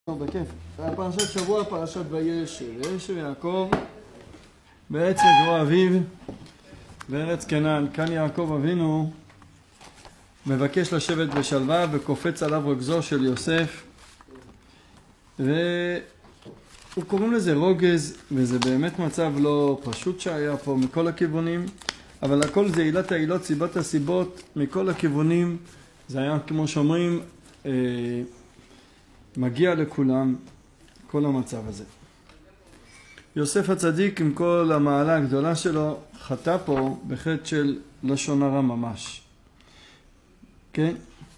בכיף. הפרשת שבוע, פרשת וישב. וישב יעקב בארץ מגורי אביו בארץ כנען. כאן יעקב אבינו מבקש לשבת בשלווה וקופץ עליו רגזו של יוסף, והוא קוראים לזה רוגז, וזה באמת מצב לא פשוט שהיה פה מכל הכיוונים, אבל הכל זה עילת העילות, סיבת הסיבות מכל הכיוונים. זה היה כמו שאומרים מגיע לכולם כל המצב הזה. יוסף הצדיק עם כל המעלה הגדולה שלו חטא פה בחטא של לשון הרע ממש, כן?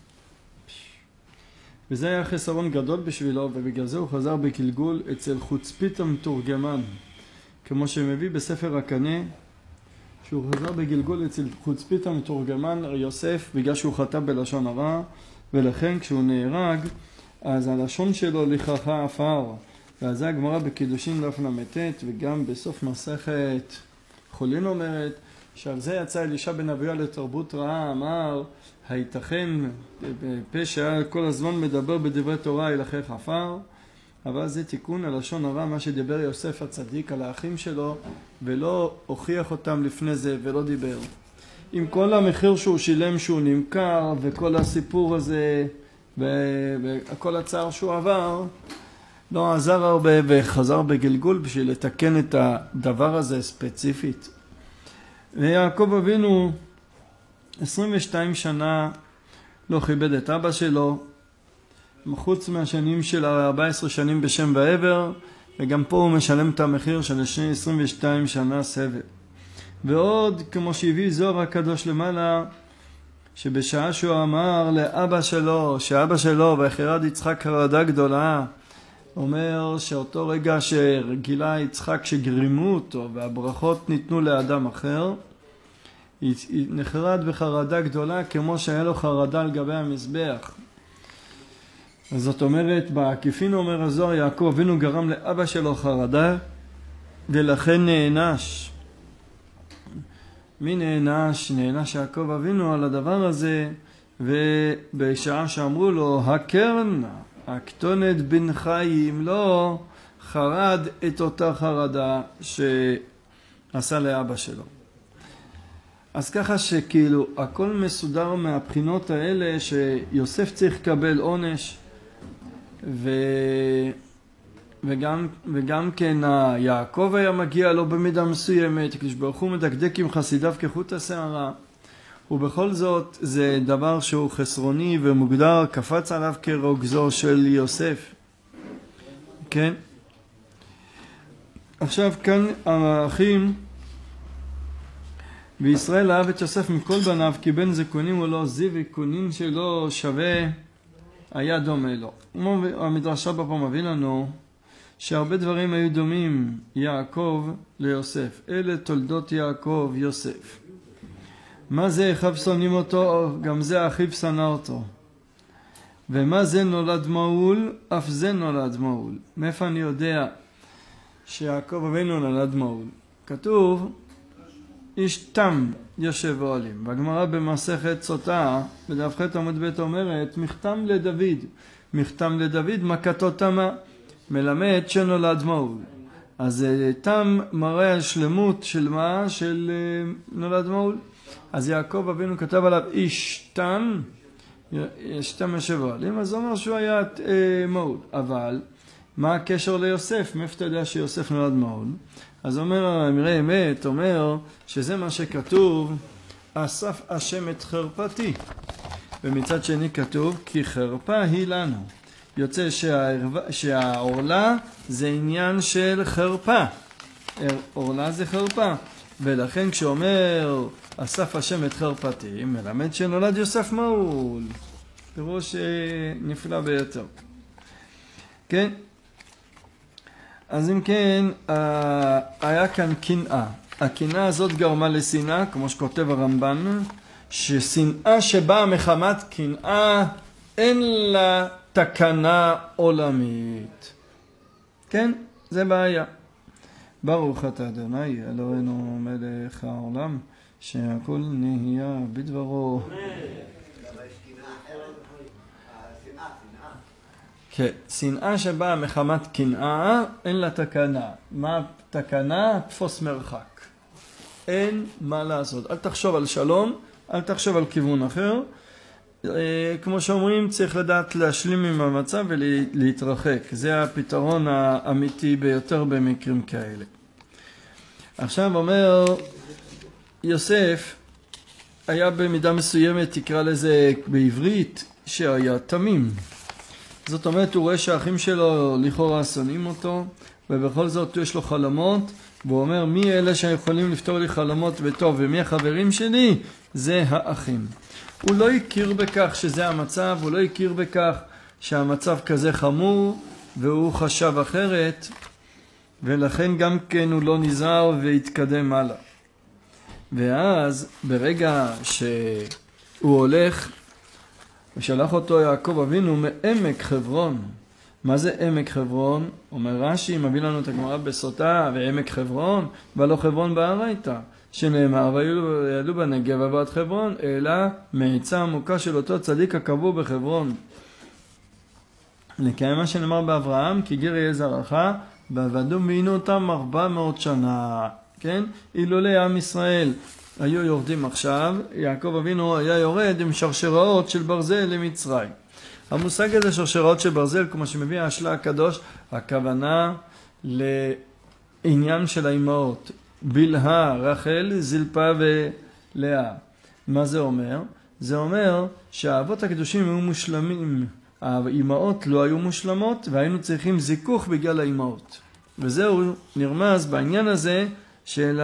וזה היה חסרון גדול בשבילו, ובגלל זה הוא חזר בגלגול אצל חוצפית המתורגמן, כמו שמביא בספר הקנה, שהוא חזר בגלגול אצל חוצפית המתורגמן יוסף בגלל שהוא חטא בלשון הרע, ולכן כשהוא נהרג אז הלשון שלו לכחה עפר. ואז זה הגמרא בקידושין דף ל"ט, וגם בסוף מסכת חולין אומרת שעל זה יצא אלישע בן אביה לתרבות רעה, אמר הייתכן פה שהיה כל הזמן מדבר בדברי תורה ילכך עפר. אבל זה תיקון הלשון הרע, מה שדיבר יוסף הצדיק על האחים שלו, ולא הוכיח אותם לפני זה ולא דיבר. עם כל המחיר שהוא שילם שהוא נמכר וכל הסיפור הזה וכל הצער שהוא עבר, לא עזר הרבה וחזר בגלגול בשביל לתקן את הדבר הזה ספציפית. ויעקב אבינו 22 שנה לא כיבד את אבא שלו, חוץ מהשנים של 14 שנים בשם ועבר, וגם פה הוא משלם את המחיר של 22 שנה סבל. ועוד כמו שהביא זוהר הקדוש למעלה, שבשעה שהוא אמר לאבא שלו, שאבא שלו ויחרד יצחק חרדה גדולה, אומר שאותו רגע שגילה יצחק שגרימו אותו והברכות ניתנו לאדם אחר, נחרד בחרדה גדולה כמו שהיה לו חרדה על גבי המזבח. אז זאת אומרת, בעקיפין אומר הזוהר, יעקב אבינו גרם לאבא שלו חרדה ולכן נענש. מי נענש? נענש יעקב אבינו על הדבר הזה, ובשעה שאמרו לו הקרן הקטונת בן חיים לא חרד את אותה חרדה שעשה לאבא שלו. אז ככה שכאילו הכל מסודר מהבחינות האלה, שיוסף צריך לקבל עונש, וגם כן יעקב היה מגיע לו במידה מסוימת, כשברוך הוא מדקדק עם חסידיו כחוט השערה, ובכל זאת זה דבר שהוא חסרוני ומוגדר, קפץ עליו כרוגזו של יוסף. כן? עכשיו כאן האחים, וישראל אהב את יוסף מכל בניו, כי בין זקונים הוא לא זיו, וקונין שלו שווה היה דומה לו. המדרש רבה פה מביא לנו שהרבה דברים היו דומים יעקב ליוסף. אלה תולדות יעקב יוסף. מה זה אחיו שונאים אותו? גם זה אחיו שנא אותו. ומה זה נולד מעול? אף זה נולד מעול. מאיפה אני יודע שיעקב אבינו נולד מעול? כתוב איש תם יושב ואוהלים. והגמרא במסכת סוטה בדף ח' עמוד ב' אומרת מכתם לדוד. מכתם לדוד מכתו תמה, מלמד שנולד מעול. אז תם מראה על שלמות של מה? של נולד מעול. אז יעקב אבינו כתב עליו איש תם, איש תם יושב ואוהלים, אז הוא אומר שהוא היה מעול. אבל מה הקשר ליוסף? מאיפה אתה יודע שיוסף נולד מעול? אז אומר אמרי אמת, אומר שזה מה שכתוב, אסף השם את חרפתי. ומצד שני כתוב כי חרפה היא לנו. יוצא שהעורלה זה עניין של חרפה. עורלה זה חרפה. ולכן כשאומר אסף השם את חרפתי, מלמד שנולד יוסף מעול. פירוש נפלא ביותר. כן? אז אם כן, היה כאן קנאה. הקנאה הזאת גרמה לשנאה, כמו שכותב הרמב"ן, ששנאה שבאה מחמת קנאה אין לה תקנה עולמית. כן? זה בעיה. ברוך אתה אדוני אלוהינו מלך העולם, שהכל נהיה בדברו. כן, שנאה שבאה מחמת קנאה, אין לה תקנה. מה התקנה? תפוס מרחק. אין מה לעשות. אל תחשוב על שלום, אל תחשוב על כיוון אחר. כמו שאומרים, צריך לדעת להשלים עם המצב ולהתרחק. זה הפתרון האמיתי ביותר במקרים כאלה. עכשיו אומר, יוסף היה במידה מסוימת, תקרא לזה בעברית, שהיה תמים. זאת אומרת, הוא רואה שהאחים שלו לכאורה שונאים אותו, ובכל זאת יש לו חלומות, והוא אומר, מי אלה שיכולים לפתור לי חלומות בטוב, ומי החברים שלי? זה האחים. הוא לא הכיר בכך שזה המצב, הוא לא הכיר בכך שהמצב כזה חמור, והוא חשב אחרת, ולכן גם כן הוא לא נזהר והתקדם הלאה. ואז ברגע שהוא הולך, ושלח אותו יעקב אבינו מעמק חברון. מה זה עמק חברון? אומר רש"י, מביא לנו את הגמרא בסוטה, ועמק חברון, ולא חברון בארייתא, שנאמר, ויעלו בנגב ועד חברון, אלא מעצה עמוקה של אותו צדיק הקבור בחברון. לקיים מה שנאמר באברהם, כי גר יהיה זרעך, ועבדו ועינו אותם 400 שנה. כן? אילולא עם ישראל היו יורדים עכשיו, יעקב אבינו היה יורד עם שרשראות של ברזל למצרים. המושג הזה שרשראות של ברזל, כמו שמביא השלה הקדוש, הכוונה לעניין של האימהות. בלהה, רחל, זלפה ולאה. מה זה אומר? זה אומר שהאבות הקדושים היו מושלמים. האימהות לא היו מושלמות, והיינו צריכים זיכוך בגלל האימהות. וזהו נרמז בעניין הזה של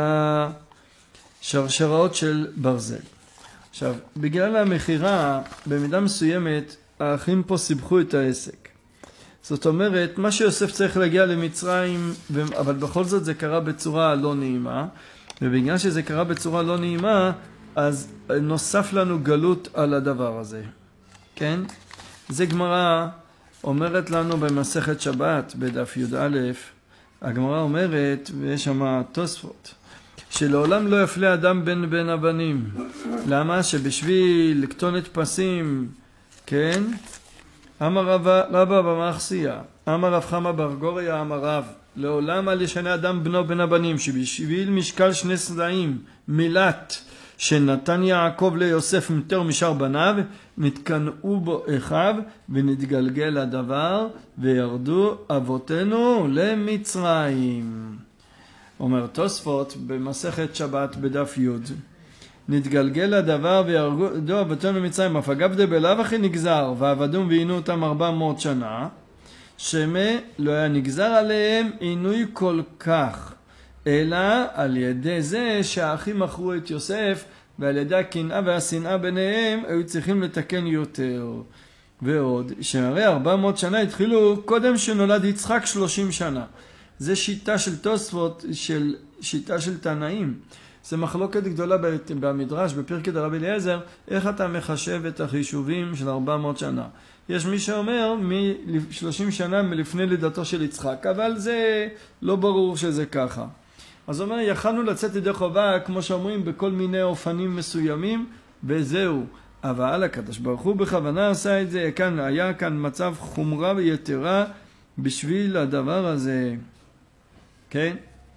השרשראות של ברזל. עכשיו, בגלל המחירה, במידה מסוימת, האחים פה סיבכו את העסק. זאת אומרת, מה שיוסף צריך להגיע למצרים, אבל בכל זאת זה קרה בצורה לא נעימה, ובגלל שזה קרה בצורה לא נעימה, אז נוסף לנו גלות על הדבר הזה. כן? זה גמרא אומרת לנו במסכת שבת, בדף י"א, הגמרא אומרת, ויש שם תוספות, שלעולם לא יפלה אדם בין הבנים. למה? שבשביל לקטון את פסים, כן? אמר רבא במחסיה, אמר רב חמא בר גוריה, אמר רב, לעולם אל ישנה אדם בנו בין הבנים, שבשביל משקל 2 סלעים, מילת, שנתן יעקב ליוסף יותר משאר בניו, נתקנאו בו אחיו, ונתגלגל הדבר, וירדו אבותינו למצרים. אומר תוספות במסכת שבת בדף י', נתגלגל הדבר וירדו אבותינו למצרים, אף אגב דבלאו אחי נגזר, ועבדום ועינו אותם 400 שנה, שמה לא היה נגזר עליהם עינוי כל כך, אלא על ידי זה שהאחים מכרו את יוסף, ועל ידי הקנאה והשנאה ביניהם היו צריכים לתקן יותר. ועוד, שהרי 400 שנה התחילו קודם שנולד יצחק 30 שנה. זה שיטה של תוספות, שיטה של תנאים. זה מחלוקת גדולה במדרש, בפרקי דרבי אליעזר, איך אתה מחשב את החישובים של 400 שנה. יש מי שאומר מ-30 שנה מלפני לידתו של יצחק, אבל זה לא ברור שזה ככה. אז אומר, יכלנו לצאת ידי חובה, כמו שאומרים, בכל מיני אופנים מסוימים, וזהו. אבל הקדוש ברוך הוא בכוונה עשה את זה, היה כאן מצב חומרה ויתרה בשביל הדבר הזה. כן?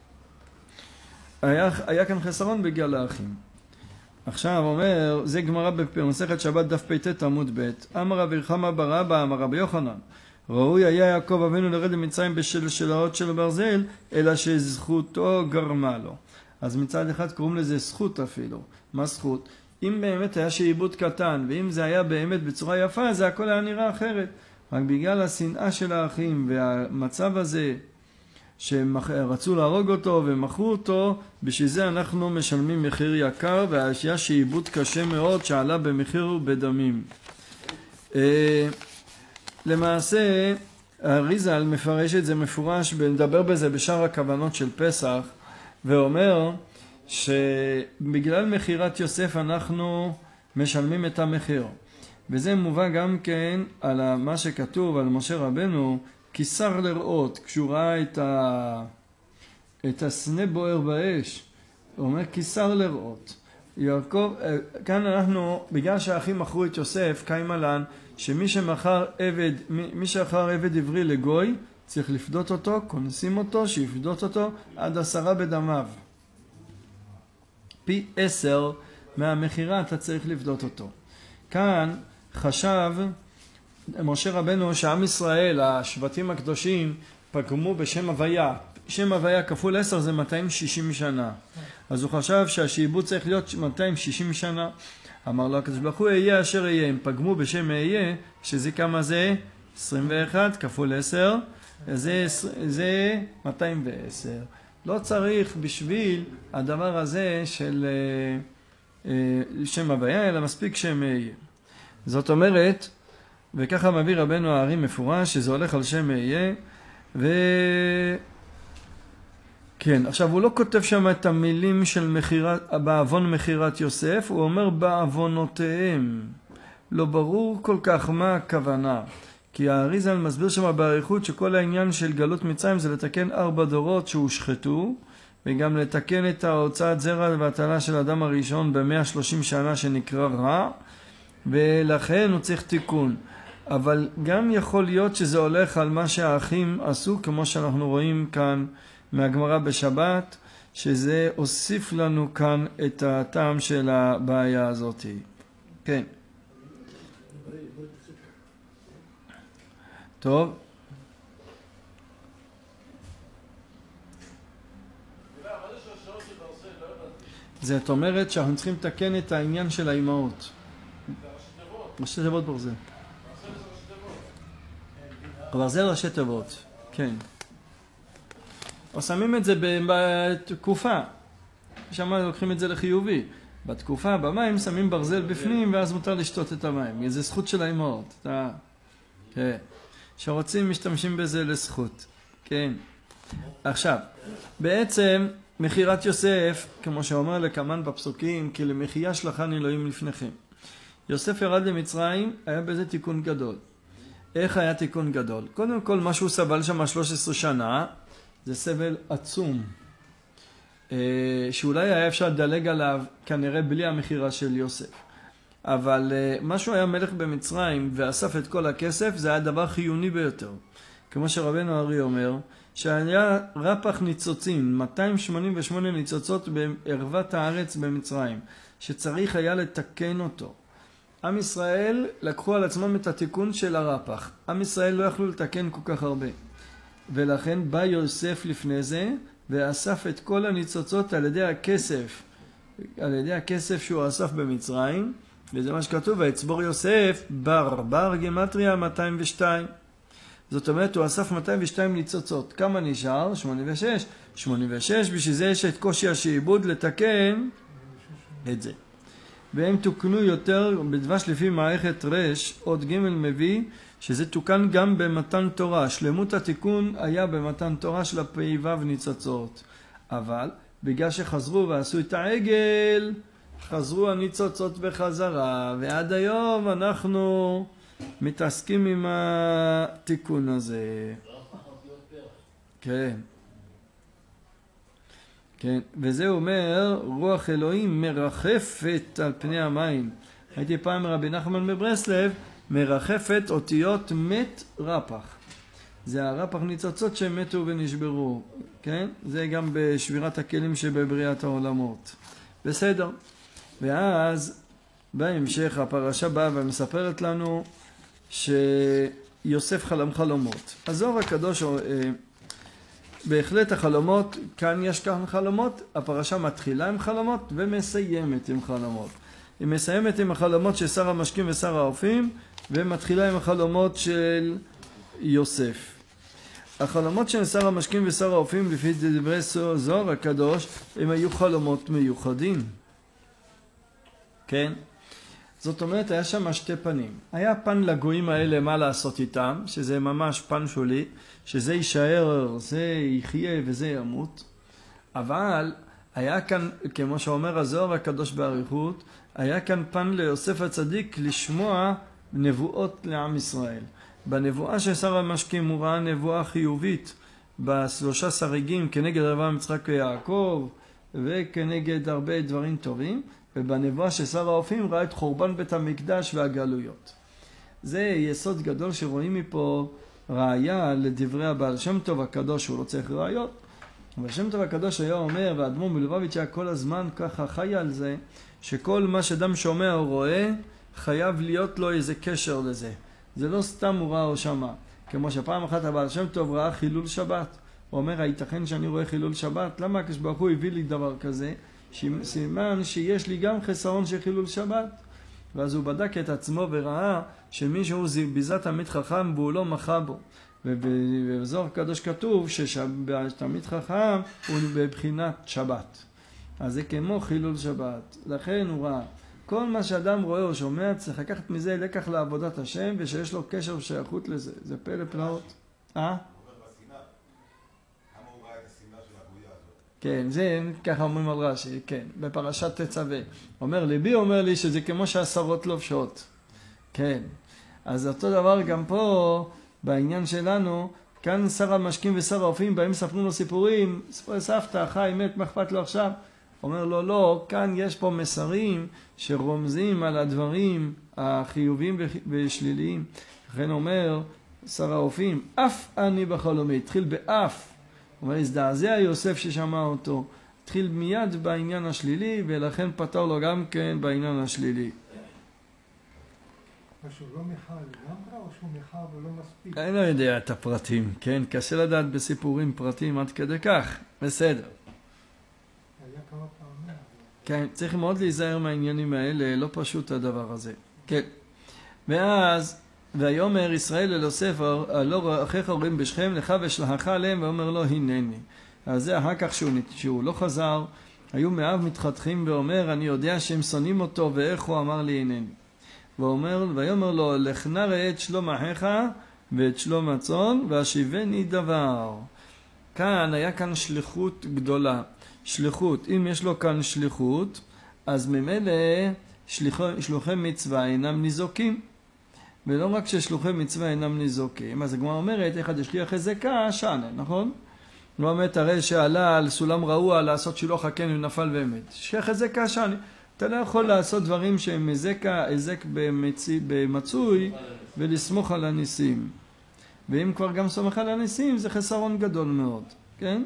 היה כאן חסרון בגלל האחים. עכשיו אומר, זה גמרא במסכת שבת דף פ"ט עמוד ב', אמר רבי חמא בר אבא, אמר רבי יוחנן, ראוי היה יעקב אבינו לרד למצרים בשלשלאות של ברזל, אלא שזכותו גרמה לו. אז מצד אחד קוראים לזה זכות אפילו. מה זכות? אם באמת היה שעיבוד קטן, ואם זה היה באמת בצורה יפה, זה הכל היה נראה אחרת. רק בגלל השנאה של האחים והמצב הזה, שרצו להרוג אותו ומכרו אותו, בשביל זה אנחנו משלמים מחיר יקר, והשיה שעיבוד קשה מאוד שעלה במחיר ובדמים. למעשה, הריזל מפרש את זה מפורש, מדבר בזה בשאר הכוונות של פסח, ואומר שבגלל מחירת יוסף אנחנו משלמים את המחיר. וזה מובא גם כן על מה שכתוב על משה רבנו, כיסר לראות, כשהוא ראה את הסנה בוער באש, הוא אומר כיסר לראות. יעקב, כאן אנחנו, בגלל שהאחים מכרו את יוסף, קיים עלן, שמי שמכר עבד, מי שאחר עבד עברי לגוי, צריך לפדות אותו, כונסים אותו, שיפדות אותו עד 10 בדמיו. פי 10 מהמחירה אתה צריך לפדות אותו. כאן חשב משה רבנו שעם ישראל, השבטים הקדושים, פגמו בשם הוויה. שם הוויה כפול 10 זה 260 שנה. אז הוא חשב שהשיעבוד צריך להיות 260 שנה. אמר לו הקדוש ברוך הוא, אהיה אשר אהיה. הם פגמו בשם אהיה, שזה כמה זה? 21 כפול 10, זה 210. לא צריך בשביל הדבר הזה של שם הוויה, אלא מספיק שם אהיה. זאת אומרת, וככה מביא רבנו הארי מפורש, שזה הולך על שם אהיה, כן, עכשיו הוא לא כותב שם את המילים של בעוון מחירת יוסף, הוא אומר בעוונותיהם. לא ברור כל כך מה הכוונה. כי האריזל מסביר שם באריכות שכל העניין של גלות מצרים זה לתקן 4 דורות שהושחתו, וגם לתקן את ההוצאת זרע והטלה של אדם הראשון ב-130 שנה שנקרא רע, ולכן הוא צריך תיקון. אבל גם יכול להיות שזה הולך על מה שהאחים עשו, כמו שאנחנו רואים כאן מהגמרא בשבת, שזה הוסיף לנו כאן את הטעם של הבעיה הזאת. כן. טוב. זאת אומרת שאנחנו צריכים לתקן את העניין של האימהות. ראשי תיבות ברזל. ברזל ראשי תיבות, כן. או שמים את זה בתקופה. שם לוקחים את זה לחיובי. בתקופה, במים, שמים ברזל בפנים, ואז מותר לשתות את המים. זה זכות של האימהות. כן. שרוצים משתמשים בזה לזכות. כן. עכשיו, בעצם מחירת יוסף, כמו שאומר לקמן בפסוקים, כי למחיה שלחן אלוהים לפניכם. יוסף ירד למצרים, היה בזה תיקון גדול. איך היה תיקון גדול? קודם כל, מה שהוא סבל שם 13 שנה, זה סבל עצום. שאולי היה אפשר לדלג עליו, כנראה בלי המחירה של יוסף. אבל מה שהוא היה מלך במצרים ואסף את כל הכסף, זה היה דבר חיוני ביותר. כמו שרבנו הארי אומר, שהיה רפח ניצוצים, 288 ניצוצות בערוות הארץ במצרים, שצריך היה לתקן אותו. עם ישראל לקחו על עצמם את התיקון של הרפח. עם ישראל לא יכלו לתקן כל כך הרבה. ולכן בא יוסף לפני זה, ואסף את כל הניצוצות על ידי הכסף שהוא אסף במצרים, וזה מה שכתוב, ויצבור יוסף בר גמטריה 202. זאת אומרת, הוא אסף 202 ניצוצות. כמה נשאר? 86. 86, בשביל זה יש את קושי השעבוד לתקן את זה. והם תוקנו יותר בדבש לפי מערכת רש, עוד ג' מביא, שזה תוקן גם במתן תורה. שלמות התיקון היה במתן תורה של הפ"ו ניצוצות. אבל בגלל שחזרו ועשו את העגל, חזרו הניצוצות בחזרה, ועד היום אנחנו מתעסקים עם התיקון הזה. כן. כן, וזה אומר, רוח אלוהים מרחפת על פני המים. הייתי פעם רבי נחמן בברסלב, מרחפת אותיות מת רפח. זה הרפח ניצוצות שמתו ונשברו, כן? זה גם בשבירת הכלים שבבריאת העולמות. בסדר. ואז בהמשך הפרשה באה ומספרת לנו שיוסף חלם חלומות. הזוהר הקדוש, בהחלט החלומות, כאן יש כאן חלומות, הפרשה מתחילה עם חלומות ומסיימת עם חלומות. היא מסיימת עם החלומות של שר המשקים ושר האופים, ומתחילה עם החלומות של יוסף. החלומות של שר המשקים ושר האופים, לפי דברי זוהר הקדוש, הם היו חלומות מיוחדים. כן? זאת אומרת, היה שם שתי פנים. היה פן לגויים האלה, מה לעשות איתם, שזה ממש פן שולי, שזה יישאר, זה יחיה וזה ימות. אבל היה כאן, כמו שאומר הזוהר הקדוש באריכות, היה כאן פן ליוסף הצדיק לשמוע נבואות לעם ישראל. בנבואה של שר המשקים הוא ראה נבואה חיובית בשלושה שריגים כנגד אברהם יצחק ויעקב וכנגד הרבה דברים טובים, ובנבואה של שר האופים ראה את חורבן בית המקדש והגלויות. זה יסוד גדול שרואים מפה ראיה לדברי הבעל שם טוב הקדוש, הוא לא צריך ראיות. אבל שם טוב הקדוש היה אומר, והאדמו"ר מלובביץ' היה כל הזמן ככה חי על זה, שכל מה שאדם שומע או רואה, חייב להיות לו איזה קשר לזה. זה לא סתם הוא ראה או שמע. כמו שפעם אחת הבעל שם טוב ראה חילול שבת. הוא אומר, הייתכן שאני רואה חילול שבת? למה הקדוש ברוך הוא הביא לי דבר כזה? סימן שיש לי גם חסרון של חילול שבת. ואז הוא בדק את עצמו וראה שמישהו ביזה תלמיד חכם והוא לא מחה בו. ובזוהר הקדוש כתוב שתלמיד חכם הוא בבחינת שבת. אז זה כמו חילול שבת. לכן הוא ראה. כל מה שאדם רואה או שומע צריך לקחת מזה לקח לעבודת השם ושיש לו קשר ושייכות לזה. זה פלא פלאות. כן, זה ככה אומרים על רש"י, כן, בפרשת תצווה. אומר, ליבי אומר לי שזה כמו שהשרות לובשות. כן, אז אותו דבר גם פה, בעניין שלנו, כאן שר המשקים ושר האופים, בהם ספרו לו סיפורים, סיפורי סבתא, חי, מת, מה אכפת לו עכשיו? אומר לו, לא, כאן יש פה מסרים שרומזים על הדברים החיוביים ושליליים. לכן אומר, שר האופים, אף אני בחלומי, התחיל באף. אבל הזדעזע יוסף ששמע אותו, התחיל מיד בעניין השלילי, ולכן פתר לו גם כן בעניין השלילי. שהוא לא מחר לגמרי, או שהוא מחר ולא מספיק? אני לא יודע את הפרטים, כן? קשה לדעת בסיפורים פרטים עד כדי כך, בסדר. היה כמה פעמים. כן, צריך מאוד להיזהר מהעניינים האלה, לא פשוט הדבר הזה. כן. ואז, ויאמר ישראל אל יוסף, הלא אחיך רואים בשכם, לך ושלחך עליהם, ואומר לו הנני. אז זה אחר כך שהוא לא חזר, היו מאב מתחתכים ואומר, אני יודע שהם שונאים אותו, ואיך הוא אמר לי הנני. ויאמר לו, לך נא ראה את שלום אחיך ואת שלום הצאן, והשיבני דבר. כאן היה כאן שליחות גדולה. שליחות, אם יש לו כאן שליחות, אז ממילא שלוחי מצווה אינם ניזוקים. ולא רק ששלוחי מצווה אינם ניזוקים, אז הגמרא אומרת, אחד ישליח חזקה, שנה, נכון? הוא אומרת, הרי שעלה על סולם רעוע לעשות שילוח הקן ונפל ומת. שליח חזקה, שנה. אתה לא יכול לעשות דברים שהם היזק במצוי ולסמוך על הניסים. ואם כבר גם סומך על הניסים, זה חסרון גדול מאוד, כן?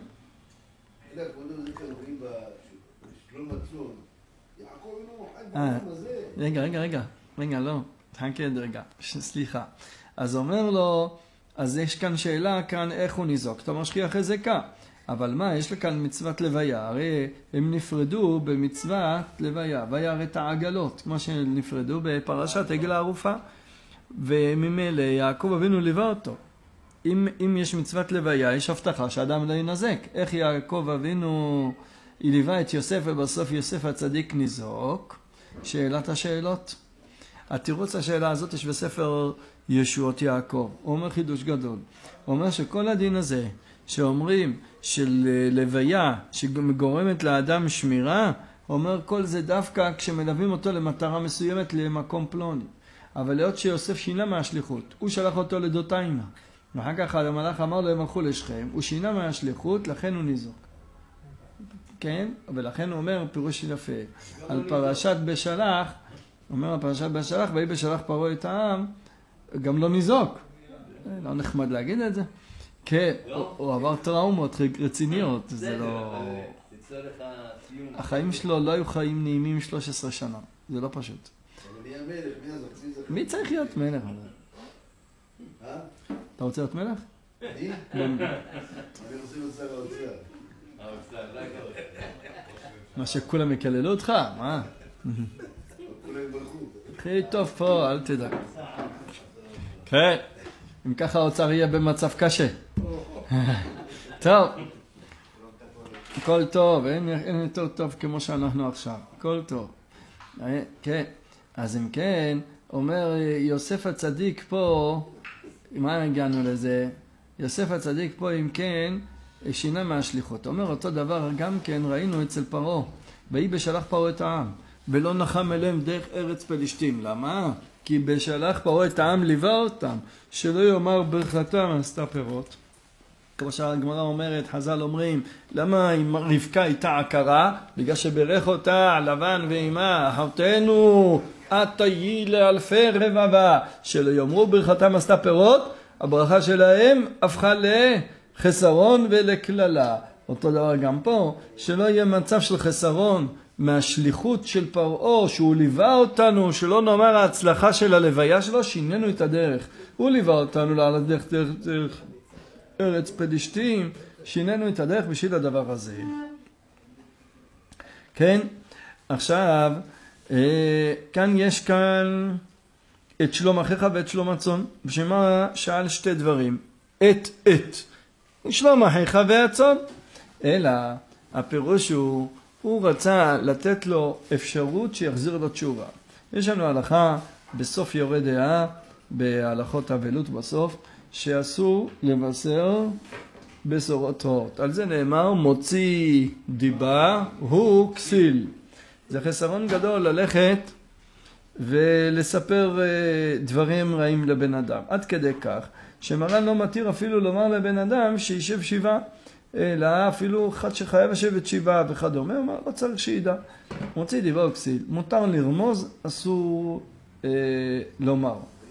רגע, לא. רגע, סליחה. אז אומר לו, אז יש כאן שאלה כאן איך הוא ניזוק. אתה משקיע חזקה. אבל מה, יש לכאן מצוות לוויה. הרי הם נפרדו במצוות לוויה. וירא את העגלות, כמו שנפרדו בפרשת עגל הערופה. וממילא יעקב אבינו ליווה אותו. אם יש מצוות לוויה, יש הבטחה שאדם לא ינזק. איך יעקב אבינו ליווה את יוסף ובסוף יוסף הצדיק ניזוק? שאלת השאלות. התירוץ השאלה הזאת יש בספר ישועות יעקב. הוא אומר חידוש גדול. הוא אומר שכל הדין הזה שאומרים של לוויה שגורמת לאדם שמירה, הוא אומר כל זה דווקא כשמלווים אותו למטרה מסוימת למקום פלוני. אבל להיות שיוסף שינה מהשליחות, הוא שלח אותו לדותיימה. ואחר כך המלאך אמר לו הם הלכו לשכם, הוא שינה מהשליחות, לכן הוא ניזוק. כן? ולכן הוא אומר פירוש יפה. על פרשת בשלח, אומר הפרשת בשלח, ויהי בשלח פרעה את העם, גם לא ניזוק. לא נחמד להגיד את זה. כן, הוא עבר טראומות רציניות, זה לא... החיים שלו לא היו חיים נעימים 13 שנה, זה לא פשוט. מי צריך להיות מלך? אתה רוצה להיות מלך? אני? אני רוצה להיות שר האוצר. מה שכולם יקללו אותך? מה? כולם יברכו. הכי טוב פה, אל תדאג. כן, אם ככה האוצר יהיה במצב קשה. טוב. הכל טוב, אין יותר טוב כמו שאנחנו עכשיו. הכל טוב. כן, אז אם כן, אומר יוסף הצדיק פה, מה הגענו לזה? יוסף הצדיק פה, אם כן, שינה מהשליחות. אומר אותו דבר, גם כן ראינו אצל פרעה. ויהי בשלח פרעה את העם, ולא נחם אליהם דרך ארץ פלישתים. למה? כי בשלח פרעה את העם ליווה אותם, שלא יאמר ברכתם עשתה פירות. כמו שהגמרא אומרת, חז"ל אומרים, למה רבקה הייתה עקרה? בגלל שברך אותה לבן ואימה, אחותנו את תהיי לאלפי רבבה, שלא יאמרו ברכתם עשתה פירות, הברכה שלהם הפכה לחסרון ולכללה. אותו דבר גם פה, שלא יהיה מצב של חסרון מהשליחות של פרעה, שהוא ליווה אותנו, שלא נאמר ההצלחה של הלוויה שלו, שינינו את הדרך. הוא ליווה אותנו לדרך דרך ארץ פלישתים, שינינו את הדרך בשביל הדבר הזה. כן, עכשיו, כאן יש כאן את שלום אחיך ואת שלום הצאן, בשמה שאל שתי דברים, את. שלום אחיך והצאן. אלא הפירוש הוא רצה לתת לו אפשרות שיחזיר לו תשובה. יש לנו הלכה בסוף יורה דעה, בהלכות אבלות בסוף, שאסור לבשר בשורות רעות. על זה נאמר מוציא דיבה הוא כסיל. זה חסרון גדול ללכת ולספר דברים רעים לבן אדם. עד כדי כך שמרן לא מתיר אפילו לומר לבן אדם שישב שבעה, אלא אפילו אחד שחייב לשבת שבעה וכדומה, לא צריך שידע. מוציא דיבה הוא כסיל. מותר לרמוז, אסור לומר.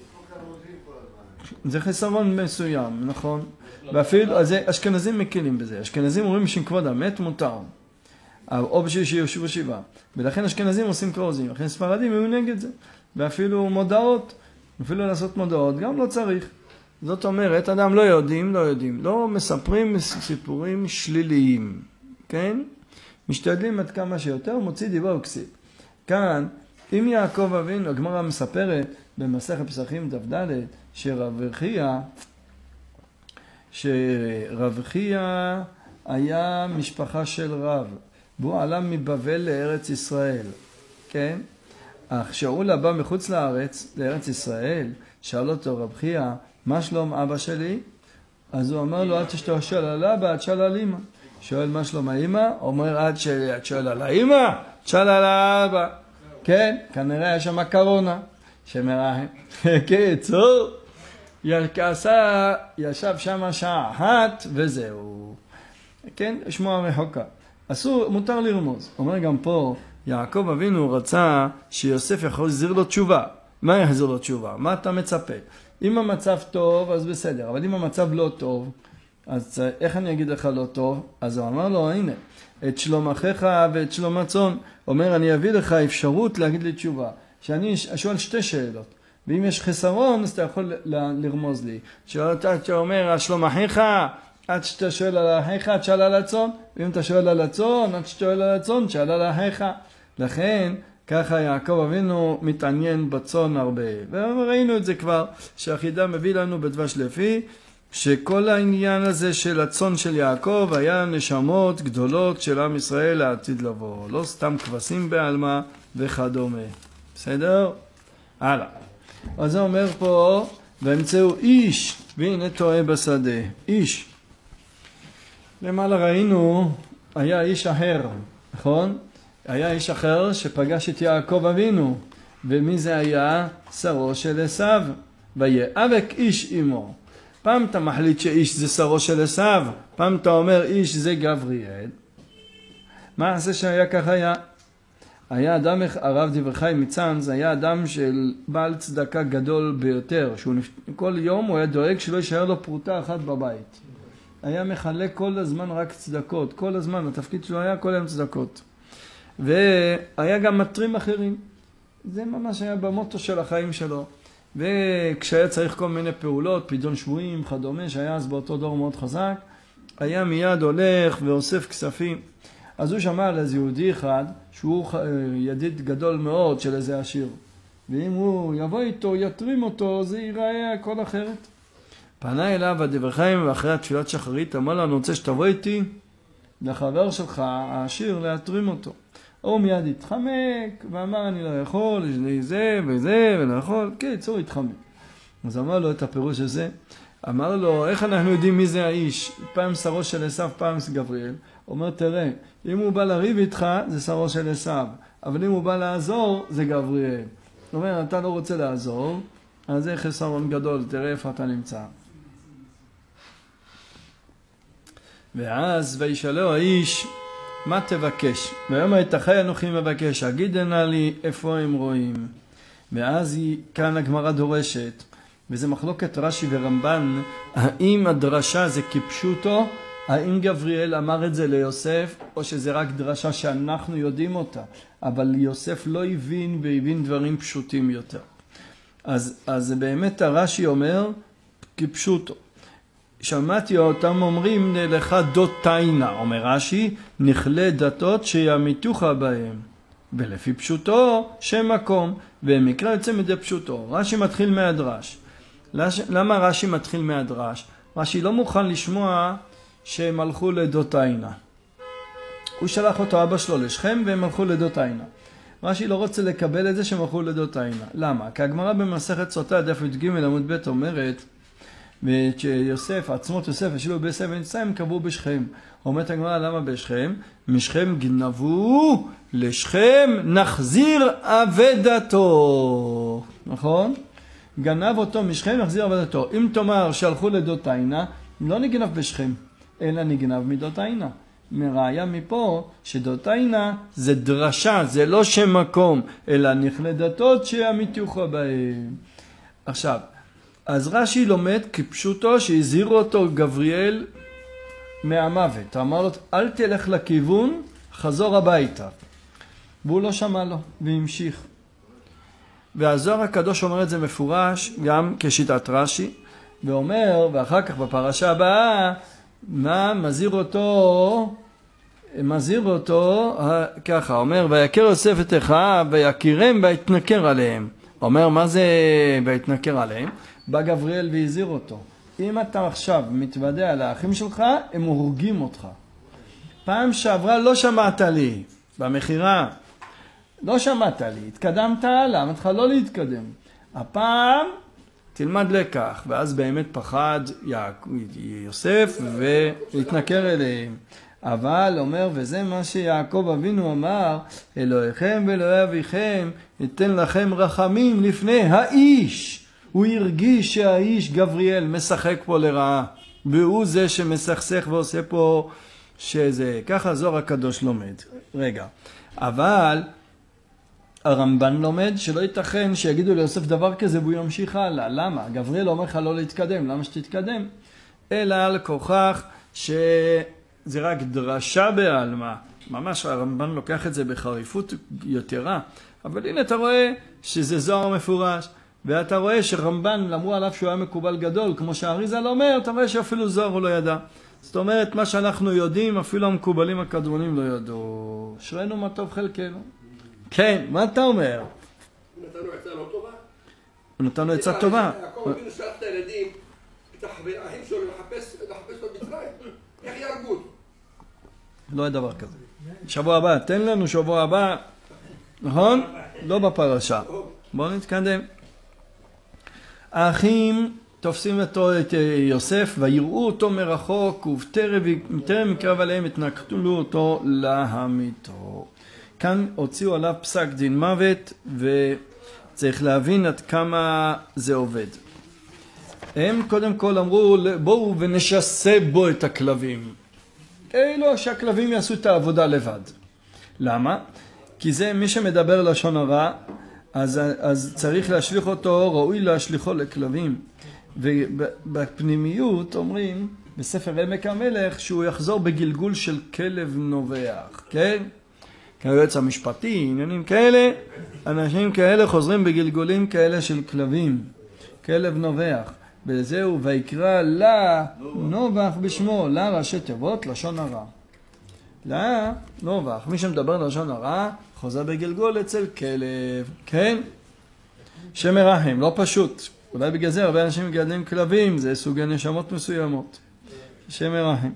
זה חסרון מסוים, נכון? ואפילו, אז אשכנזים מקלים בזה. אשכנזים אומרים שכבוד המת מותר. או בשביל שיושבו שבעה. ולכן אשכנזים עושים כרוזים. לכן ספרדים היו נגד זה. ואפילו מודעות, אפילו לעשות מודעות, גם לא צריך. זאת אומרת, אדם לא יודעים, לא מספרים סיפורים שליליים. כן? משתדלים עד כמה שיותר, מוציא דיבה וכסיל. כאן, אם יעקב אבינו, הגמרא מספרת במסכת פסחים דף ד' שרב חייא היה משפחה של רב, והוא עלה מבבל לארץ ישראל, כן? אך שאול הבא מחוץ לארץ ישראל, שאל אותו רב חייא, מה שלום אבא שלי? אז הוא אמר לו, עד שאתה שואל על אבא, עד שאל על אמא. שואל מה שלום האמא? אומר, עד שואל על האמא, שאל על האבא. כן, כנראה היה שם קורונה, שמראה, קיצור, ישב שם שעה אחת וזהו. כן, שמוע רחוקה. מותר לרמוז. אומר גם פה, יעקב אבינו רצה שיוסף יחזיר לו תשובה. מה יחזיר לו תשובה? מה אתה מצפה? אם המצב טוב, אז בסדר. אבל אם המצב לא טוב, אז איך אני אגיד לך לא טוב? אז הוא אמר לו, הנה, את שלום אחיך ואת שלום הצאן. אומר, אני אביא לך אפשרות להגיד לי תשובה. שאני שואל שתי שאלות. ואם יש חסרון, אז אתה יכול לרמוז לי. שאתה אומר, שלום אחיך, עד שאתה שואל על אחיך, תשאל על הצאן. ואם אתה שואל על הצאן, עד שאתה שואל על הצאן, תשאל על אחיך. לכן, ככה יעקב אבינו מתעניין בצאן הרבה. וראינו את זה כבר, שהחידה מביא לנו בדבש לפי, שכל העניין הזה של הצאן של יעקב היה נשמות גדולות של עם ישראל לעתיד לבוא. לא סתם כבשים בעלמה וכדומה. בסדר? הלאה. אז זה אומר פה, והמצאו איש, והנה טועה בשדה. איש. למעלה ראינו, היה איש אחר, נכון? היה איש אחר שפגש את יעקב אבינו. ומי זה היה? שרו של עשיו. ויאבק איש עמו. פעם אתה מחליט שאיש זה שרו של עשיו, פעם אתה אומר איש זה גבריאל. מה עשה שהיה ככה היה אדם, הרב דברי חיים מצאנז, היה אדם של בעל צדקה גדול ביותר, כל יום הוא היה דואג שלא יישאר לו פרוטה אחת בבית. היה מחלק כל הזמן רק צדקות, כל הזמן, התפקיד שלו היה כל היום צדקות. והיה גם מטרים אחרים. זה ממש היה במוטו של החיים שלו. וכשהיה צריך כל מיני פעולות, פדיון שבויים, כדומה, שהיה אז באותו דור מאוד חזק, היה מיד הולך ואוסף כספים. אז הוא שמע על איזה יהודי אחד, שהוא ידיד גדול מאוד של איזה עשיר. ואם הוא יבוא איתו, יתרים אותו, זה ייראה הכל אחרת. פנה אליו הדבר חיים, ואחרי התפילת שחרית, אמר לו, אני רוצה שתבוא איתי לחבר שלך, העשיר, להתרים אותו. הוא מיד התחמק, ואמר, אני לא יכול, יש לי זה וזה, ולא יכול, קיצור, התחמק. אז אמר לו את הפירוש הזה, אמר לו, איך אנחנו יודעים מי זה האיש? פעם שרו של עשיו, פעם גבריאל. אומר, תראה, אם הוא בא לריב איתך, זה שרו של עשיו, אבל אם הוא בא לעזור, זה גבריאל. זאת אומרת, אתה לא רוצה לעזור, אז זה חסרון גדול, תראה איפה אתה נמצא. ואז וישאלו האיש, מה תבקש? ויאמר את אחי אנוכי מבקש, הגידנה לי איפה הם רואים. ואז כאן הגמרא דורשת, וזה מחלוקת רש"י ורמב"ן, האם הדרשה זה כפשוטו, האם גבריאל אמר את זה ליוסף, או שזה רק דרשה שאנחנו יודעים אותה, אבל יוסף לא הבין והבין דברים פשוטים יותר. אז באמת הרש"י אומר כפשוטו. שמעתי אותם אומרים לך דותיינה, אומר רש"י, נכלה דתות שימיתוך בהם. ולפי פשוטו שם מקום, ומקרא יוצא מדי פשוטו. רש"י מתחיל מהדרש. למה רש"י מתחיל מהדרש? רש"י לא מוכן לשמוע שהם הלכו לדותיינה. הוא שלח אותו אבא שלו לשכם והם הלכו לדותיינה. רש"י לא רוצה לקבל את זה שהם הלכו לדותיינה. למה? כי הגמרא במסכת סוטה דף י"ג עמוד ב' אומרת, ושיוסף, עצמות יוסף ושילו ביוסף ונמצא הם קבעו בשכם. אומרת הגמרא למה בשכם? משכם גנבו, לשכם נחזיר אבדתו. נכון? גנב אותו משכם נחזיר אבדתו. אם תאמר שהלכו לדותיינה, לא נגנב בשכם, אלא נגנב מדותיינה. מראיה מפה שדותיינה זה דרשה, זה לא שם מקום, אלא נכלה דתות שימיתוך בהם. עכשיו, אז רש"י לומד כפשוטו שהזהיר אותו גבריאל מהמוות. אמר לו, אל תלך לכיוון, חזור הביתה. והוא לא שמע לו, והמשיך. והזוהר הקדוש אומר את זה מפורש, גם כשיטת רש"י, ואומר, ואחר כך בפרשה הבאה, מזהיר אותו, ככה, אומר, ויקר יוסף את אחיו, ויקירם ויתנכר עליהם. אומר, מה זה ויתנכר עליהם? בא גבריאל והזהיר אותו. אם אתה עכשיו מתוודע על האחים שלך, הם הורגים אותך. פעם שעברה לא שמעת לי, במחירה, לא שמעת לי, התקדמת הלאה, אמרתי לך לא להתקדם. הפעם תלמד לקח, ואז באמת פחד יוסף והתנכר אליהם. אבל אומר, וזה מה שיעקב אבינו אמר, אלוהיכם ואלוהי אביכם, אתן לכם רחמים לפני האיש. הוא הרגיש שהאיש גבריאל משחק פה לרעה, והוא זה שמסכסך ועושה פה שזה, ככה זוהר הקדוש לומד. רגע, אבל הרמב"ן לומד שלא ייתכן שיגידו ליוסף דבר כזה והוא ימשיך הלאה. למה? גבריאל אומר לך לא להתקדם, למה שתתקדם? אלא על כוכך שזה רק דרשה בעלמה. ממש הרמב"ן לוקח את זה בחריפות יתרה, אבל הנה אתה רואה שזה זוהר מפורש. ואתה רואה שרמב"ן, אמרו עליו שהוא היה מקובל גדול, כמו שהאריז"ל אומר, אתה רואה שאפילו זוהר הוא לא ידע. זאת אומרת, מה שאנחנו יודעים, אפילו המקובלים הקדמונים לא ידעו. אשרינו מה טוב חלקנו. כן, מה אתה אומר? נתנו עצה לא טובה? הוא נתנו עצה טובה. יעקב אבינו שלח את הילדים, את האחים שלו לחפש לו מצרים. איך יהרגו אותו? לא היה דבר כזה. שבוע הבא, תן לנו שבוע הבא, נכון? לא בפרשה. בואו נתקדם. האחים תופסים אותו, את יוסף, ויראו אותו מרחוק, ובטרם יקרב עליהם התנכלו אותו להמיתו. כאן הוציאו עליו פסק דין מוות, וצריך להבין עד כמה זה עובד. הם קודם כל אמרו, בואו ונשסה בו את הכלבים. לא, שהכלבים יעשו את העבודה לבד. למה? כי זה מי שמדבר לשון הרע, אז צריך להשליך אותו, ראוי להשליחו לכלבים. ובפנימיות אומרים, בספר עמק המלך, שהוא יחזור בגלגול של כלב נובח, כן? כיועץ המשפטי, עניינים כאלה, אנשים כאלה חוזרים בגלגולים כאלה של כלבים, כלב נובח. וזהו, ויקרא לה נובח בשמו, לה ראשי תיבות, לשון הרע. לה נובח, מי שמדבר לשון הרע, חוזר בגלגול אצל כלב, כן? שמרחם, לא פשוט. אולי בגלל זה הרבה אנשים מגדלים כלבים, זה סוגי נשמות מסוימות. שמרחם.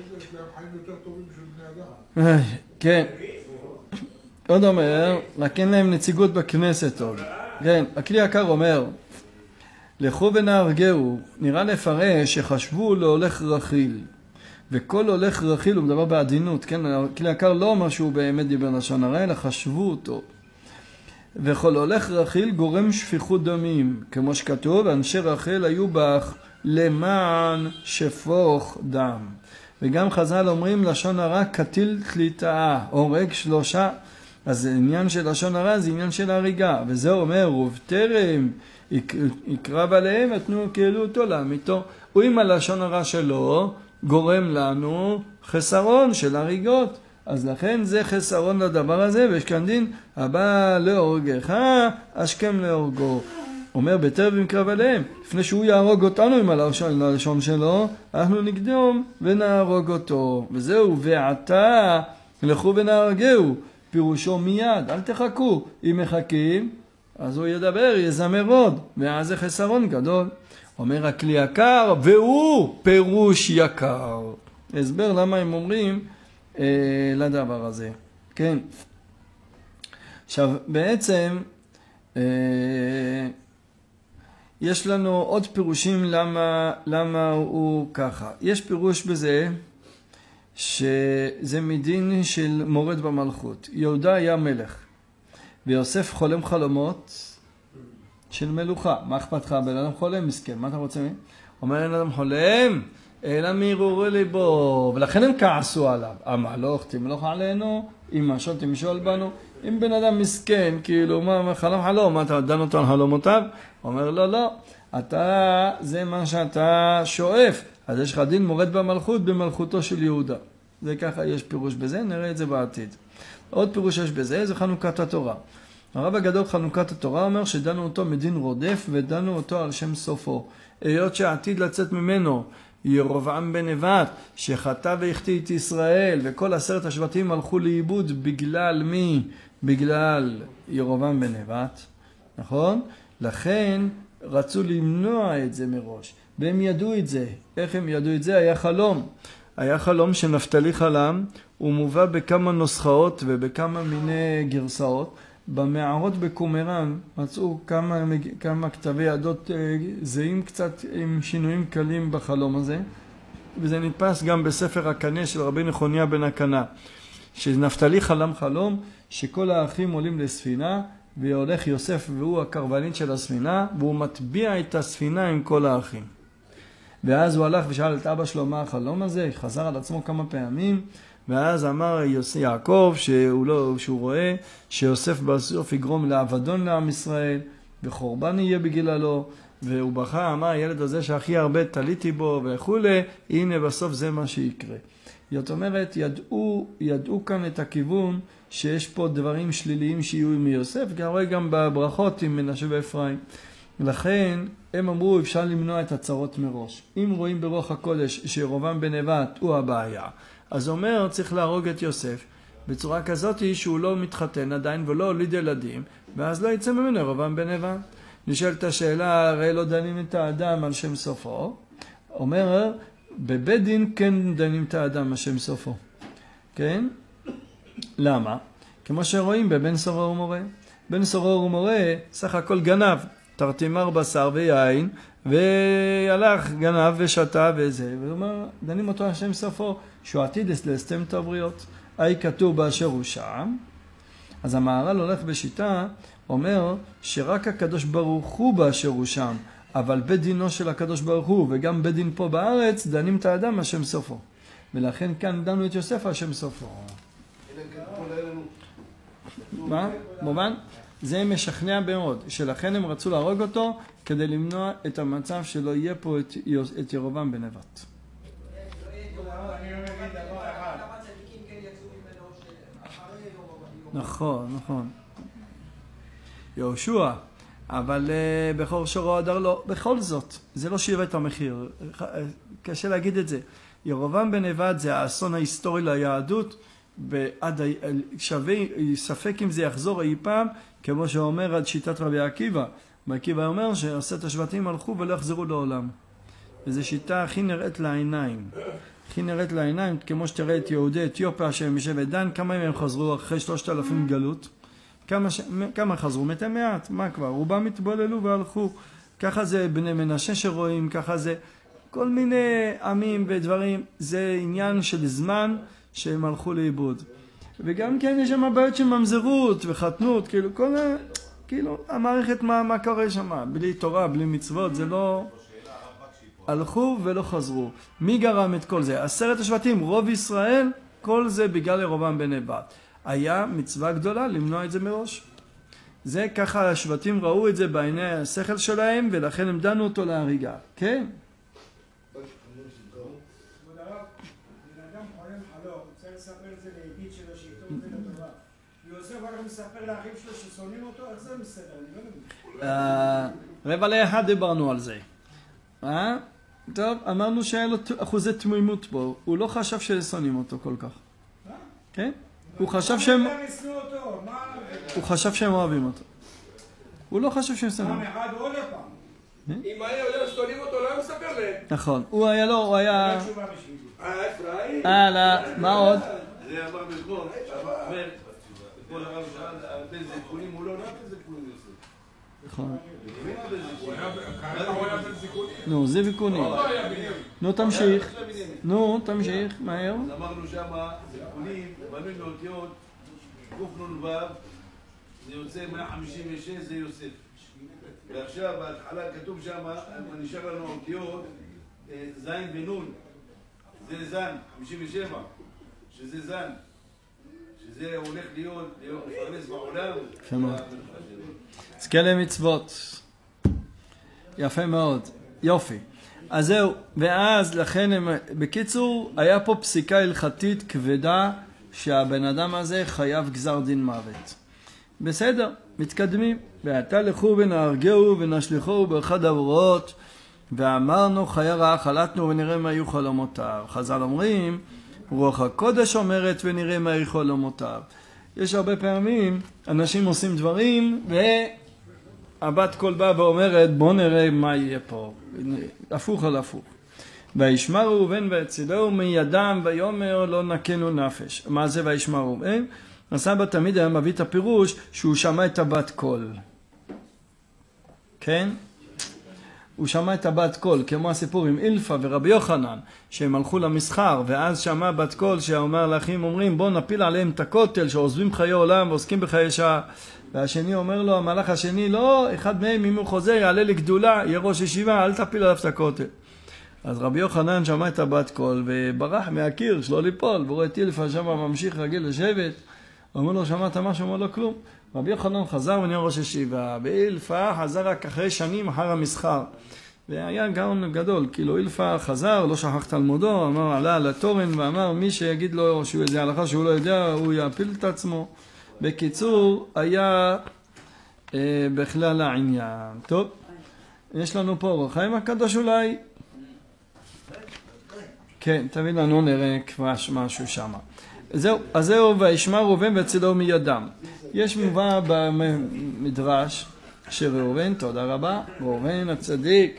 כן. עוד אומר, רק אין להם נציגות בכנסת עוד. כן, הכלי יקר אומר, לכו ונהרגהו, נראה לפרש שחשבו להולך רכיל. וכל הולך רכיל הוא מדבר בעדינות, כן? הכלי יקר לא אומר שהוא באמת דיבר לשון הרע, אלא חשבו אותו. וכל הולך רכיל גורם שפיכות דמים, כמו שכתוב, אנשי רחל היו בך למען שפוך דם. וגם חז"ל אומרים לשון הרע קטיל תליטאה, הורג 3, אז עניין של לשון הרע זה עניין של הריגה, וזה אומר, ובטרם יקרב עליהם, נתנו כאילו אותו לאמיתו. ואם הלשון הרע שלו גורם לנו חסרון של הריגות, אז לכן זה חסרון לדבר הזה, ויש כאן דין, הבא להורגך, השכם להורגו. אומר, בטרם יקרב עליהם, לפני שהוא יהרוג אותנו עם הלשון שלו, אנחנו נקדום ונהרוג אותו. וזהו, ועתה לכו ונהרגהו. פירושו מיד, אל תחכו. אם מחכים, אז הוא ידבר, יזמר עוד, ואז זה חסרון גדול. אומר הכלי יקר, והוא פירוש יקר. הסבר למה הם אומרים לדבר הזה. כן. עכשיו, בעצם, יש לנו עוד פירושים למה הוא ככה. יש פירוש בזה, שזה מדין של מורד במלכות. יהודה היה מלך, ויוסף חולם חלומות של מלוכה. מה אכפת לך? בן אדם חולם, מסכן, מה אתה רוצה? אומר, בן אדם חולם, אלא מהרהורי ליבו, ולכן הם כעסו עליו. המלוך תמלוך עלינו, אם משול תמשול בנו. אם בן אדם מסכן, כאילו, מה חלום, מה אתה דן אותו על חלומותיו? אומר, לא, אתה, זה מה שאתה שואף. אז יש לך דין מורד במלכות, במלכותו של יהודה. זה ככה, יש פירוש בזה, נראה את זה בעתיד. עוד פירוש יש בזה, זה חנוכת התורה. הרב הגדול חנוכת התורה אומר שדנו אותו מדין רודף, ודנו אותו על שם סופו. היות שעתיד לצאת ממנו, ירבעם בן נבט, שחטא והחטיא את ישראל, וכל 10 השבטים הלכו לאיבוד בגלל מי? בגלל ירבעם בן נבט, נכון? לכן רצו למנוע את זה מראש, והם ידעו את זה. איך הם ידעו את זה? היה חלום. היה חלום שנפתלי חלם, הוא מובא בכמה נוסחאות ובכמה מיני גרסאות. במערות בקומראן מצאו כמה כתבי ידות זהים קצת עם שינויים קלים בחלום הזה, וזה נתפס גם בספר הקנה של רבי נחוניה בן הקנה, שנפתלי חלם חלום שכל האחים עולים לספינה, והולך יוסף והוא הקרבנית של הספינה, והוא מטביע את הספינה עם כל האחים. ואז הוא הלך ושאל את אבא שלו מה החלום הזה, חזר על עצמו כמה פעמים, ואז אמר יעקב שהוא רואה שיוסף בסוף יגרום לאבדון לעם ישראל, וחורבן יהיה בגללו, והוא בכה, אמר הילד הזה שהכי הרבה תליתי בו וכו', הנה בסוף זה מה שיקרה. זאת אומרת, ידעו כאן את הכיוון שיש פה דברים שליליים שיהיו עם יוסף, גם בברכות עם מנשה ואפרים. לכן הם אמרו אפשר למנוע את הצרות מראש. אם רואים ברוח הקודש שירבעם בן נבט הוא הבעיה, אז אומר צריך להרוג את יוסף בצורה כזאת שהוא לא מתחתן עדיין ולא הוליד ילדים, ואז לא יצא ממנו ירבעם בן נבט. נשאלת השאלה, הרי לא דנים את האדם על שם סופו. אומר, בבית דין כן דנים את האדם על שם סופו. כן? למה? כמו שרואים בבן סורר ומורה. בן סורר ומורה סך הכל גנב, תרתימר בשר ויין, והלך גנב ושתה וזה, ואומר, דנים אותו על שם סופו, שהוא עתיד לסתם את הבריות. אי כתוב באשר הוא שם. אז המהר"ל הולך בשיטה, אומר שרק הקדוש ברוך הוא באשר הוא שם, אבל בית דינו של הקדוש ברוך הוא, וגם בית דין פה בארץ, דנים את האדם על שם סופו. ולכן כאן דנו את יוסף על שם סופו. מה? מובן? זה משכנע מאוד, שלכן הם רצו להרוג אותו, כדי למנוע את המצב שלא יהיה פה את ירבעם בן נבט. נכון. יהושע, אבל בכור שורו הדר לא. בכל זאת, זה לא שיבה את המחיר. קשה להגיד את זה. ירבעם בן נבט זה האסון ההיסטורי ליהדות, שווה ספק אם זה יחזור אי פעם, כמו שאומר עד שיטת רבי עקיבא. רבי עקיבא אומר ש10 השבטים הלכו ולא יחזרו לעולם. וזו שיטה הכי נראית לעיניים. כמו שתראה את יהודי אתיופיה שהם משבט דן, כמה הם חזרו אחרי 3,000 גלות? כמה חזרו? מתי מעט, מה כבר? רובם התבוללו והלכו. ככה זה בני מנשה שרואים, ככה זה כל מיני עמים ודברים. זה עניין של זמן שהם הלכו לאיבוד. וגם כן יש שם בעיות של ממזרות וחתנות, כאילו המערכת מה קורה שם? בלי תורה, בלי מצוות, זה לא... הלכו ולא חזרו. מי גרם את כל זה? 10 השבטים, רוב ישראל, כל זה בגלל ירבעם בן נבט. היה מצווה גדולה למנוע את זה מראש. זה ככה השבטים ראו את זה בעיני השכל שלהם, ולכן הם דנו אותו להריגה. כן? כבוד הרב, בן אדם חולם חלום, הוא צריך לספר את זה לידיד שלו שאיתו עובד התורה. ויוסף הולך מספר לאחים שלו ששונאים אותו, איך זה מסתדר? אני לא מבין. רבע לאחד דיברנו על זה. טוב, אמרנו שהיה לו אחוזי תמימות בו, הוא לא חשב ששונאים אותו כל כך. כן? הוא חשב שהם אוהבים אותו. הוא לא חשב שהם שונאים אותו. אחד עוד פעם. אם היה יודע ששונאים אותו, לא היה מספר להם. נכון, הוא היה לא, הוא היה... אפרים. מה עוד? זה אמר במקום, כל הרב שאל, הרבה זיכונים הוא לא נפל זיכונים יוסף. נכון. הוא היה בן זיכונים. נו, זה ויקונים. נו, תמשיך, מהר. אז אמרנו שמה זיכונים, בנוי לאותיות, קנ"ו, זה יוצא 156, זה יוסף. ועכשיו, בהתחלה כתוב שמה, נשאר לנו אותיות, זין ונון. זה זן, 57, שזה זן. שזה הולך להיות מפרנס בעולם. יפה מאוד. אז כאלה מצוות. יפה מאוד. יופי. אז זהו. ואז לכן, בקיצור, היה פה פסיקה הלכתית כבדה שהבן אדם הזה חייב גזר דין מוות. בסדר, מתקדמים. ועתה לכו ונהרגהו ונשליחו באחד הברואות ואמרנו חיה רעה חלטנו ונראה מה היו חלומותיו. חז"ל אומרים רוח הקודש אומרת ונראה מה היו חלומותיו. יש הרבה פעמים אנשים עושים דברים והבת קול באה ואומרת בוא נראה מה יהיה פה. הפוך על הפוך. וישמע ראובן ויצילהו מידם ויאמר לא נקנו נפש. מה זה וישמע ראובן? הסבא תמיד היה מביא את הפירוש שהוא שמע את הבת קול. כן? הוא שמע את הבת קול, כמו הסיפור עם אילפה ורבי יוחנן, שהם הלכו למסחר, ואז שמע בת קול שאומר לאחים, אומרים בוא נפיל עליהם את הכותל, שעוזבים חיי עולם ועוסקים בחיי שעה. והשני אומר לו, המלאך השני, לא, אחד מהם אם הוא חוזר יעלה לגדולה, יהיה ראש ישיבה, אל תפיל עליו את הכותל. אז רבי יוחנן שמע את הבת קול, וברח מהקיר שלא ליפול, והוא רואה את אילפה שם ממשיך רגיל לשבת, הוא אומר לו, שמעת משהו? אומר לו כלום. רבי יוחנן חזר ונהיה ראש ישיבה, ואילפה חזר רק אחרי שנים אחר המסחר. והיה גאון גדול, כאילו אילפה חזר, לא שכח תלמודו, אמר, עלה על התורן ואמר, מי שיגיד לו שהוא איזה הלכה שהוא לא יודע, הוא יפיל את עצמו. בקיצור, היה בכלל העניין. טוב, יש לנו פה אור החיים הקדוש אולי. כן, תביא לנו נראה כבר משהו שם. זהו, אז זהו, וישמע ראובן ויצילהו מידם. יש מובא במדרש שראובן, תודה רבה, ראובן הצדיק,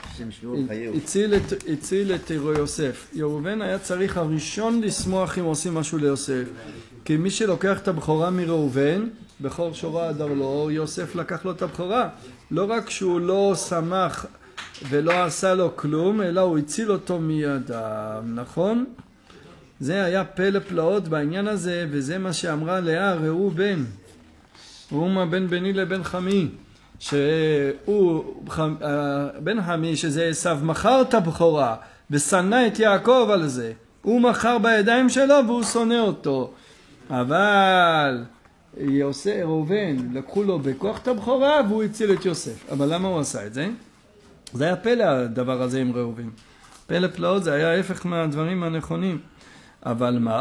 הציל את יוסף. ראובן היה צריך הראשון לשמוח אם עושים משהו ליוסף. כי מי שלוקח את הבכורה מראובן, בכור שורה עדר לו, יוסף לקח לו את הבכורה. לא רק שהוא לא שמח ולא עשה לו כלום, אלא הוא הציל אותו מידם, נכון? זה היה פלא פלאות בעניין הזה, וזה מה שאמרה לאה, ראו בן. ראו מה בין בני לבין חמי. שהוא, בן חמי, שזה עשיו, מכר את הבכורה, ושנא את יעקב על זה. הוא מכר בידיים שלו והוא שונא אותו. אבל ראובן לקחו לו בכוח את הבכורה והוא הציל את יוסף. אבל למה הוא עשה את זה? זה היה פלא הדבר הזה עם ראובן. פלא פלאות זה היה ההפך מהדברים הנכונים. אבל מה?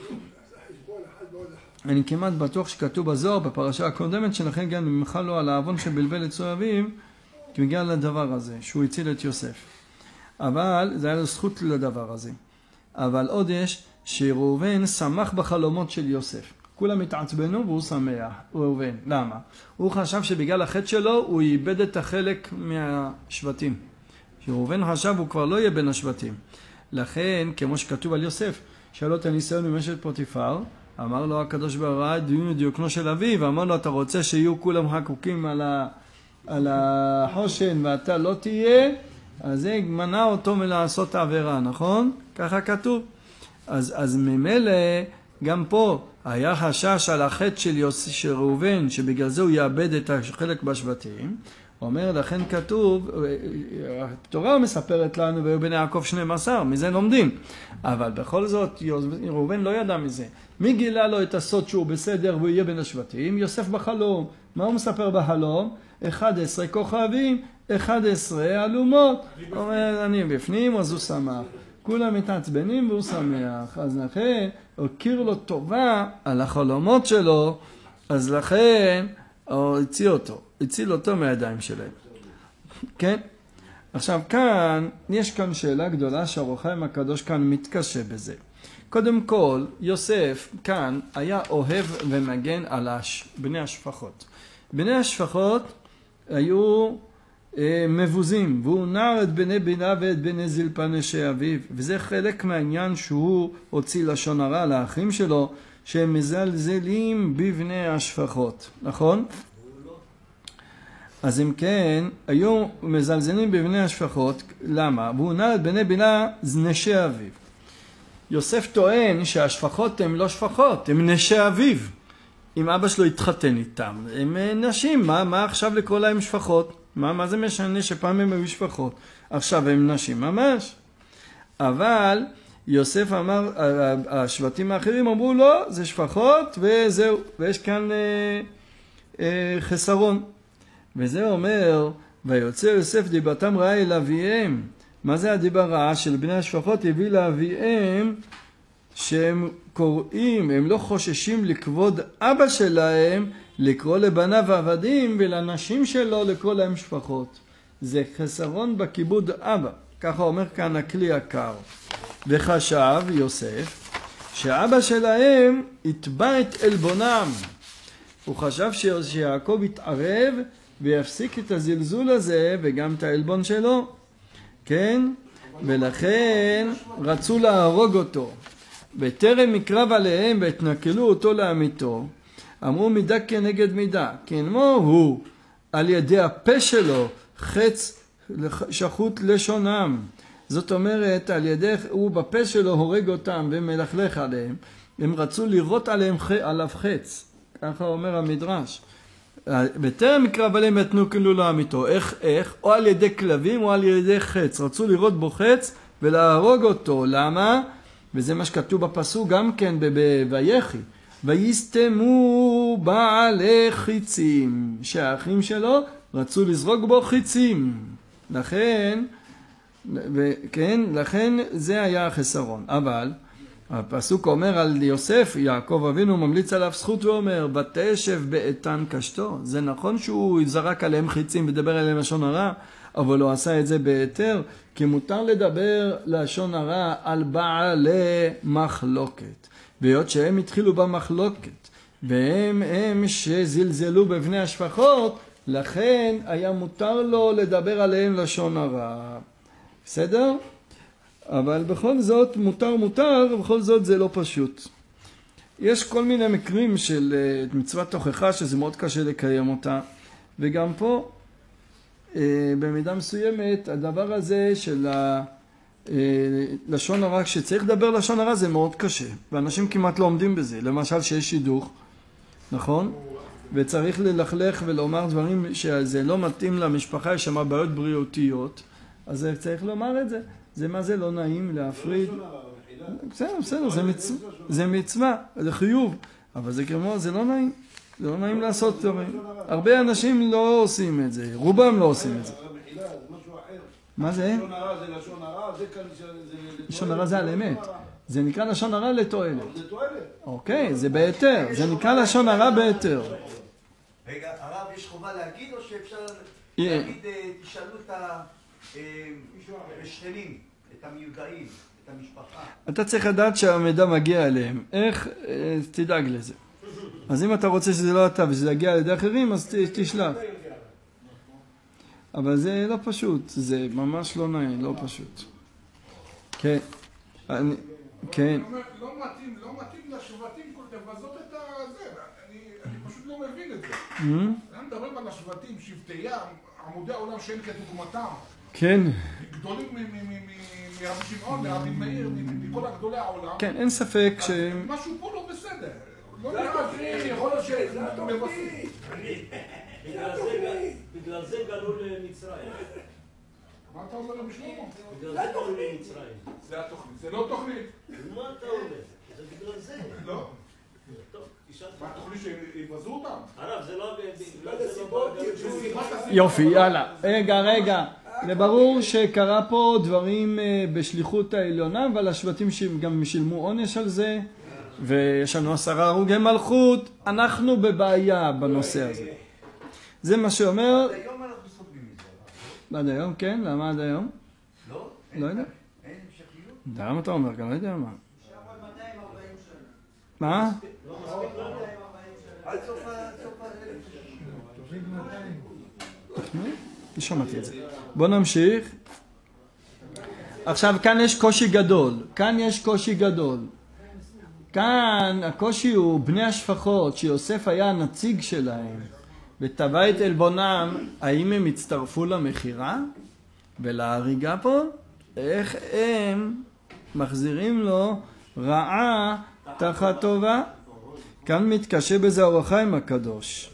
אני כמעט בטוח שכתוב בזוהר בפרשה הקודמת שלכן גם ממך לו על העוון שבלבל את סואבים בגלל לדבר הזה, שהוא הציל את יוסף. אבל זה היה לו זכות לדבר הזה. אבל עוד יש שראובן שמח בחלומות של יוסף. כולם התעצבנו והוא שמח, ראובן. למה? הוא חשב שבגלל החטא שלו הוא איבד את החלק מהשבטים. שראובן חשב הוא כבר לא יהיה בין השבטים. לכן, כמו שכתוב על יוסף, שאלו את הניסיון ממשת פוטיפר, אמר לו הקדוש ברוך הוא דיוקנו של אביו, אמר לו אתה רוצה שיהיו כולם חקוקים על החושן ואתה לא תהיה, אז זה מנע אותו מלעשות העבירה, נכון? ככה כתוב. אז ממילא גם פה היה חשש על החטא של ראובן, שבגלל זה הוא יאבד את החלק בשבטים. אומר, לכן כתוב, התורה מספרת לנו, והיו בני יעקב 12, מזה לומדים. אבל בכל זאת, ראובן לא ידע מזה. מי גילה לו את הסוד שהוא בסדר והוא יהיה בין השבטים? יוסף בחלום. מה הוא מספר בחלום? 11 כוכבים, 11 אלומות. הוא אומר, אני בפנים, אז הוא שמח. כולם מתעצבנים והוא שמח. אז לכן, הוא הכיר לו טובה על החלומות שלו, אז לכן, הוא הציל אותו מהידיים שלהם. כן? עכשיו כאן, יש כאן שאלה גדולה שהאור החיים הקדוש כאן מתקשה בזה. קודם כל, יוסף כאן היה אוהב ומגן על בני השפחות. בני השפחות היו מבוזים, והוא נער את בני בינה ואת בני זלפה נשי אביו, וזה חלק מהעניין שהוא הוציא לשון הרע לאחים שלו, שהם מזלזלים בבני השפחות, נכון? אז אם כן, היו מזלזלים בבני השפחות, למה? והוא נער את בני בינה נשי אביו. יוסף טוען שהשפחות הן לא שפחות, הן נשי אביו. אם אבא שלו התחתן איתם, הם נשים, מה עכשיו לקרוא להם שפחות? מה זה משנה שפעם הם היו שפחות? עכשיו הם נשים ממש. אבל יוסף אמר, השבטים האחרים אמרו לא, זה שפחות וזהו, ויש כאן חסרון. וזה אומר, ויוצא יוסף דיברתם רעה אל אביהם. מה זה הדיבר רעה? של בני השפחות הביא לאביהם שהם קוראים, הם לא חוששים לכבוד אבא שלהם, לקרוא לבניו עבדים ולנשים שלו לקרוא להם שפחות. זה חסרון בכיבוד אבא. ככה אומר כאן הכלי יקר. וחשב יוסף שאבא שלהם יתבע את אלבונם. הוא חשב שיעקב יתערב ויפסיק את הזלזול הזה וגם את האלבון שלו. כן? ולכן רצו להרוג אותו. בטרם יקרב עליהם והתנכלו אותו לעמיתו, אמרו מידה כנגד מידה, כמו הוא על ידי הפה שלו חץ שחוט לשונם. זאת אומרת, על ידי הוא בפה שלו הורג אותם ומלכלך עליהם. הם רצו לירות עליו חץ. ככה אומר המדרש. בטרם יקרב עליהם והתנכלו לעמיתו. איך? או על ידי כלבים או על ידי חץ. רצו לירות בו חץ ולהרוג אותו. למה? וזה מה שכתוב בפסוק גם כן בויחי. ויסתמו בעלי חיצים. שהאחים שלו רצו לזרוק בו חיצים. לכן זה היה החסרון. אבל הפסוק אומר על יוסף, יעקב אבינו ממליץ עליו זכות ואומר, ותשב באיתן קשתו. זה נכון שהוא זרק עליהם חיצים ודבר עליהם לשון הרע, אבל הוא עשה את זה בהיתר, כי מותר לדבר לשון הרע על בעלי מחלוקת. והיות שהם התחילו במחלוקת, והם שזלזלו בבני השפחות, לכן היה מותר לו לדבר עליהם לשון הרע. בסדר? אבל בכל זאת מותר, בכל זאת זה לא פשוט. יש כל מיני מקרים של מצוות תוכחה שזה מאוד קשה לקיים אותה, וגם פה במידה מסוימת הדבר הזה של לשון הרע, כשצריך לדבר לשון הרע זה מאוד קשה, ואנשים כמעט לא עומדים בזה. למשל שיש שידוך, נכון? וצריך ללכלך ולומר דברים שזה לא מתאים למשפחה, יש שם בעיות בריאותיות, אז צריך לומר את זה. זה מה זה לא נעים להפריד. בסדר, זה מצווה, זה חיוב, אבל זה כמו, זה לא נעים. זה לא נעים לעשות דברים. הרבה אנשים לא עושים את זה, רובם לא עושים את זה. מה זה? לשון הרע זה לשון הרע, זה כאן... לשון הרע זה על אמת. זה נקרא לשון הרע לתועלת. זה תועלת. אוקיי, זה בהיתר. זה נקרא לשון הרע בהיתר. רגע, הרב, יש חובה להגיד או שאפשר להגיד, תשאלו את השכנים, את המיודעים, את המשפחה? אתה צריך לדעת שהמידע מגיע אליהם. איך? תדאג לזה. אז אם אתה רוצה שזה לא אתה ושזה יגיע לידי אחרים, אז תשלח. אבל זה לא פשוט, זה ממש לא נעים, לא פשוט. כן. כן. לא מתאים לשבטים לבזות את זה, אני פשוט לא מבין את זה. אנחנו מדברים על השבטים, שבטי ים, עמודי העולם שאין כדוגמתם. כן. גדולים מרבי שמעון, מרבי מאיר, מכל גדולי העולם. כן, אין ספק ש... משהו פה לא בסדר. זה התוכנית, יכול להיות שזה התוכנית. בגלל זה גלו למצרים. מה אתה אומר למשלמה? בגלל זה גלו למצרים. זה התוכנית, זה לא תוכנית. מה אתה אומר? זה בגלל זה. לא. טוב, תשאל. מה התוכנית שיבזו אותם? הרב, זה לא... יופי, יאללה. רגע. זה ברור שקרה פה דברים בשליחות העליונה, אבל השבטים שגם שילמו עונש על זה, ויש לנו 10 הרוגי מלכות. אנחנו בבעיה בנושא הזה. זה מה שאומר... עד היום אנחנו סובלים מזה. עד היום, כן? למה עד היום? לא? לא יודע. אין המשכיות? למה אתה אומר? גם לא יודע מה. עכשיו עוד 240 שנה. מה? עד סוף לא שמעתי את זה. בוא נמשיך. עכשיו כאן יש קושי גדול. כאן הקושי הוא בני השפחות שיוסף היה הנציג שלהם ותבע את עלבונם. האם הם הצטרפו למחירה ולהריגה פה? איך הם מחזירים לו רעה תחת טובה? כאן מתקשה בזה אור החיים הקדוש.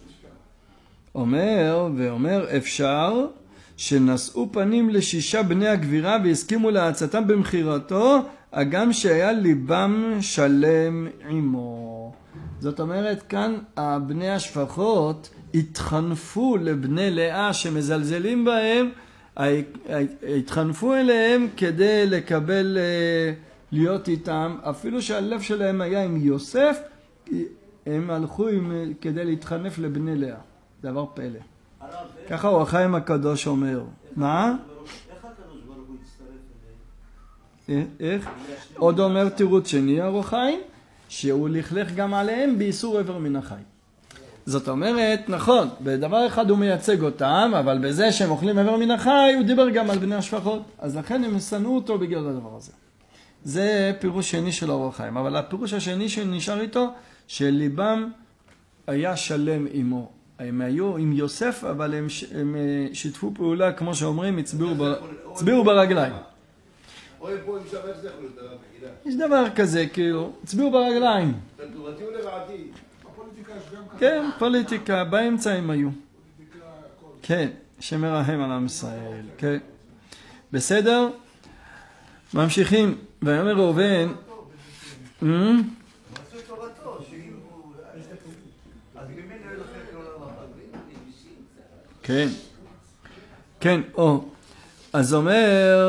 אומר אפשר שנשאו פנים ל6 בני הגבירה והסכימו להצאתם במחירתו, הגם שהיה ליבם שלם עמו. זאת אומרת, כאן בני השפחות התחנפו לבני לאה שמזלזלים בהם, התחנפו אליהם כדי לקבל, להיות איתם, אפילו שהלב שלהם היה עם יוסף, הם הלכו כדי להתחנף לבני לאה. דבר פלא. ככה אור החיים הקדוש אומר. מה? איך הקדוש ברוך הוא הצטרף אליהם? איך? עוד אומר תירוץ שני אור החיים, שהוא לכלך גם עליהם באיסור עבר מן החי. זאת אומרת, נכון, בדבר אחד הוא מייצג אותם, אבל בזה שהם אוכלים עבר מן החי, הוא דיבר גם על בני השפחות. אז לכן הם שנאו אותו בגלל הדבר הזה. זה פירוש שני של אור החיים. אבל הפירוש השני שנשאר איתו, שליבם היה שלם עמו. הם היו עם יוסף, אבל הם שיתפו פעולה, כמו שאומרים, הצביעו ברגליים. רואים פה אם שווה איך זה יכול להיות, יש דבר כזה, כאילו, הצביעו ברגליים. לטובתי ולרעתי. בפוליטיקה יש גם ככה. כן, פוליטיקה, באמצע הם היו. כן, שמרחם על עם ישראל, כן. בסדר? ממשיכים, ויאמר ראובן, מצאו תורתו, שאם הוא... אז ממנו ילכת לעולם הבא. כן, כן, אז אומר,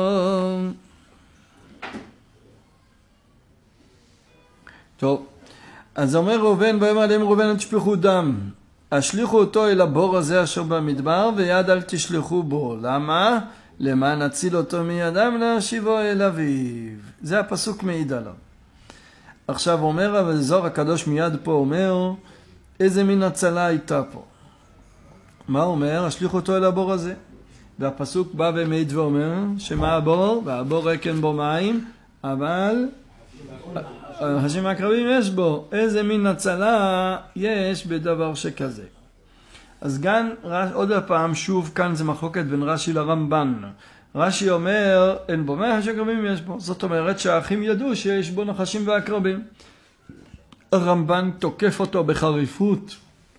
טוב, אז אומר ראובן, ויאמר עליהם ראובן אל תשפכו דם, השליכו אותו אל הבור הזה אשר במדבר, ויד אל תשלחו בו. למה? למען נציל אותו מידם להשיבו אל אביו. זה הפסוק מעיד עליו. עכשיו אומר, אבל זוהר הקדוש מיד פה אומר, איזה מין הצלה הייתה פה. מה אומר? השליכו אותו אל הבור הזה. והפסוק בא ומעיד ואומר, שמה הבור? והבור רקן בו מים, אבל נחשים העקרבים יש בו. איזה מין הצלה יש בדבר שכזה. אז כאן עוד הפעם, שוב כאן זה מחלוקת בין רש"י לרמב"ן. רש"י אומר, אין בו נחשים עקרבים יש בו. זאת אומרת שהאחים ידעו שיש בו נחשים ועקרבים. הרמב"ן תוקף אותו בחריפות.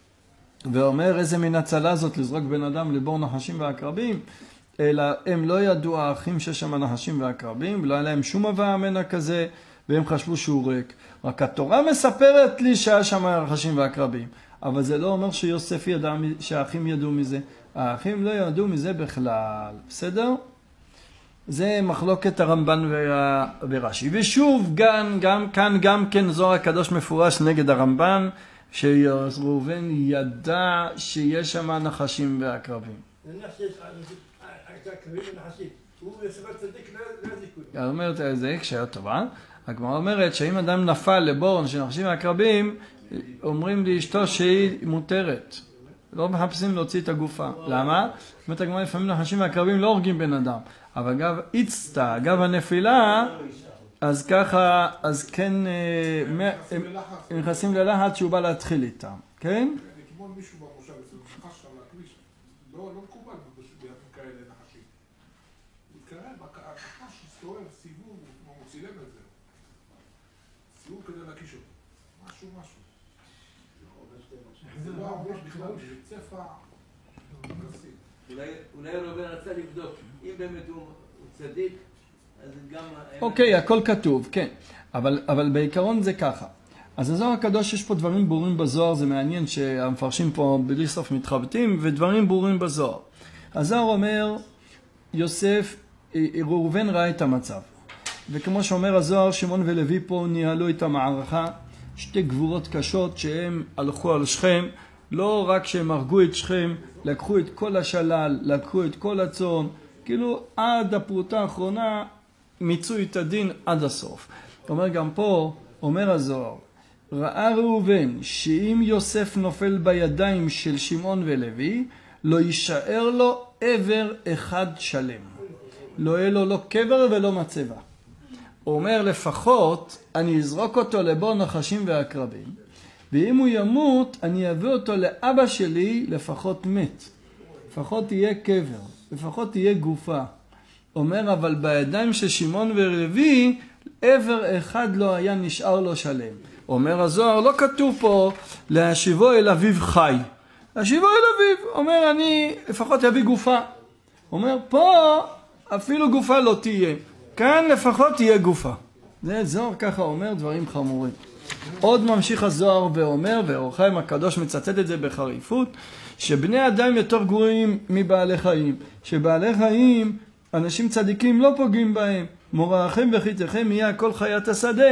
ואומר איזה מין הצלה זאת לזרוק בן אדם לבור נחשים ועקרבים, אלא הם לא ידעו האחים ששם נחשים ועקרבים, לא היה להם שום הבאה מנה כזה, והם חשבו שהוא ריק. רק התורה מספרת לי שהיה שם נחשים ועקרבים, אבל זה לא אומר שיוסף ידע, שהאחים ידעו מזה. האחים לא ידעו מזה בכלל, בסדר? זה מחלוקת הרמב"ן ורש"י. ושוב, גם כן זוהר הקדוש מפורש נגד הרמב"ן, שראובן ידע שיש שם נחשים ועקרבים. נניח שיש עקרבים ונחשים, הוא יסבר צדיק להזיקוי. אומרת זה קשיה טובה. הגמרא אומרת שאם אדם נפל לבור של נחשים ועקרבים, אומרים לאשתו שהיא מותרת. לא מחפשים להוציא את הגופה. למה? זאת הגמרא לפעמים נחשים ועקרבים לא הורגים בן אדם. אבל אגב איצטה, אגב הנפילה, אז ככה, אז כן, הם נכנסים ללחץ שהוא בא להתחיל איתם, כן? אתמול מישהו במושב אצלנו נחש שם לכביש, לא מקובל בימים כאלה נחשים. הוא התקרב, הנחש הסתובב סיבוב, הוא צילם את זה. סיבוב כדי להקיש אותו. משהו. זה לא ממש בכלל צפה גסית. אולי רבן רצה לבדוק, אם באמת הוא צדיק, אז גם... אוקיי, הכל כתוב, כן. אבל בעיקרון זה ככה. אז הזוהר הקדוש יש פה דברים ברורים בזוהר, זה מעניין שהמפרשים פה בלי סוף מתחבטים, ודברים ברורים בזוהר. הזוהר אומר, יוסף, ראובן ראה את המצב. וכמו שאומר הזוהר, שמעון ולוי פה ניהלו את המערכה, שתי גבורות קשות שהם הלכו על שכם, לא רק שהם הרגו את שכם, לקחו את כל השלל, לקחו את כל הצאן, כאילו עד הפרוטה האחרונה מיצו את הדין עד הסוף. אומר גם פה, אומר הזוהר, ראה ראובן שאם יוסף נופל בידיים של שמעון ולוי, לא יישאר לו עבר אחד שלם. לא יהיה לו לא קבר ולא מצבה. הוא אומר לפחות אני אזרוק אותו לבור נחשים ועקרבים, ואם הוא ימות אני אביא אותו לאבא שלי לפחות מת. לפחות תהיה קבר, לפחות תהיה גופה. אומר אבל בידיים של שמעון ולוי עבר אחד לא היה נשאר לו שלם. אומר הזוהר לא כתוב פה להשיבו אל אביו חי. להשיבו אל אביו, אומר אני לפחות אביא גופה. אומר פה אפילו גופה לא תהיה. כאן לפחות תהיה גופה. זה זוהר ככה אומר דברים חמורים. עוד ממשיך הזוהר ואומר, ואור החיים הקדוש מצטט את זה בחריפות, שבני אדם יותר גרועים מבעלי חיים. שבעלי חיים, אנשים צדיקים לא פוגעים בהם. מורעכם וחיתכם יהיה כל חיית השדה.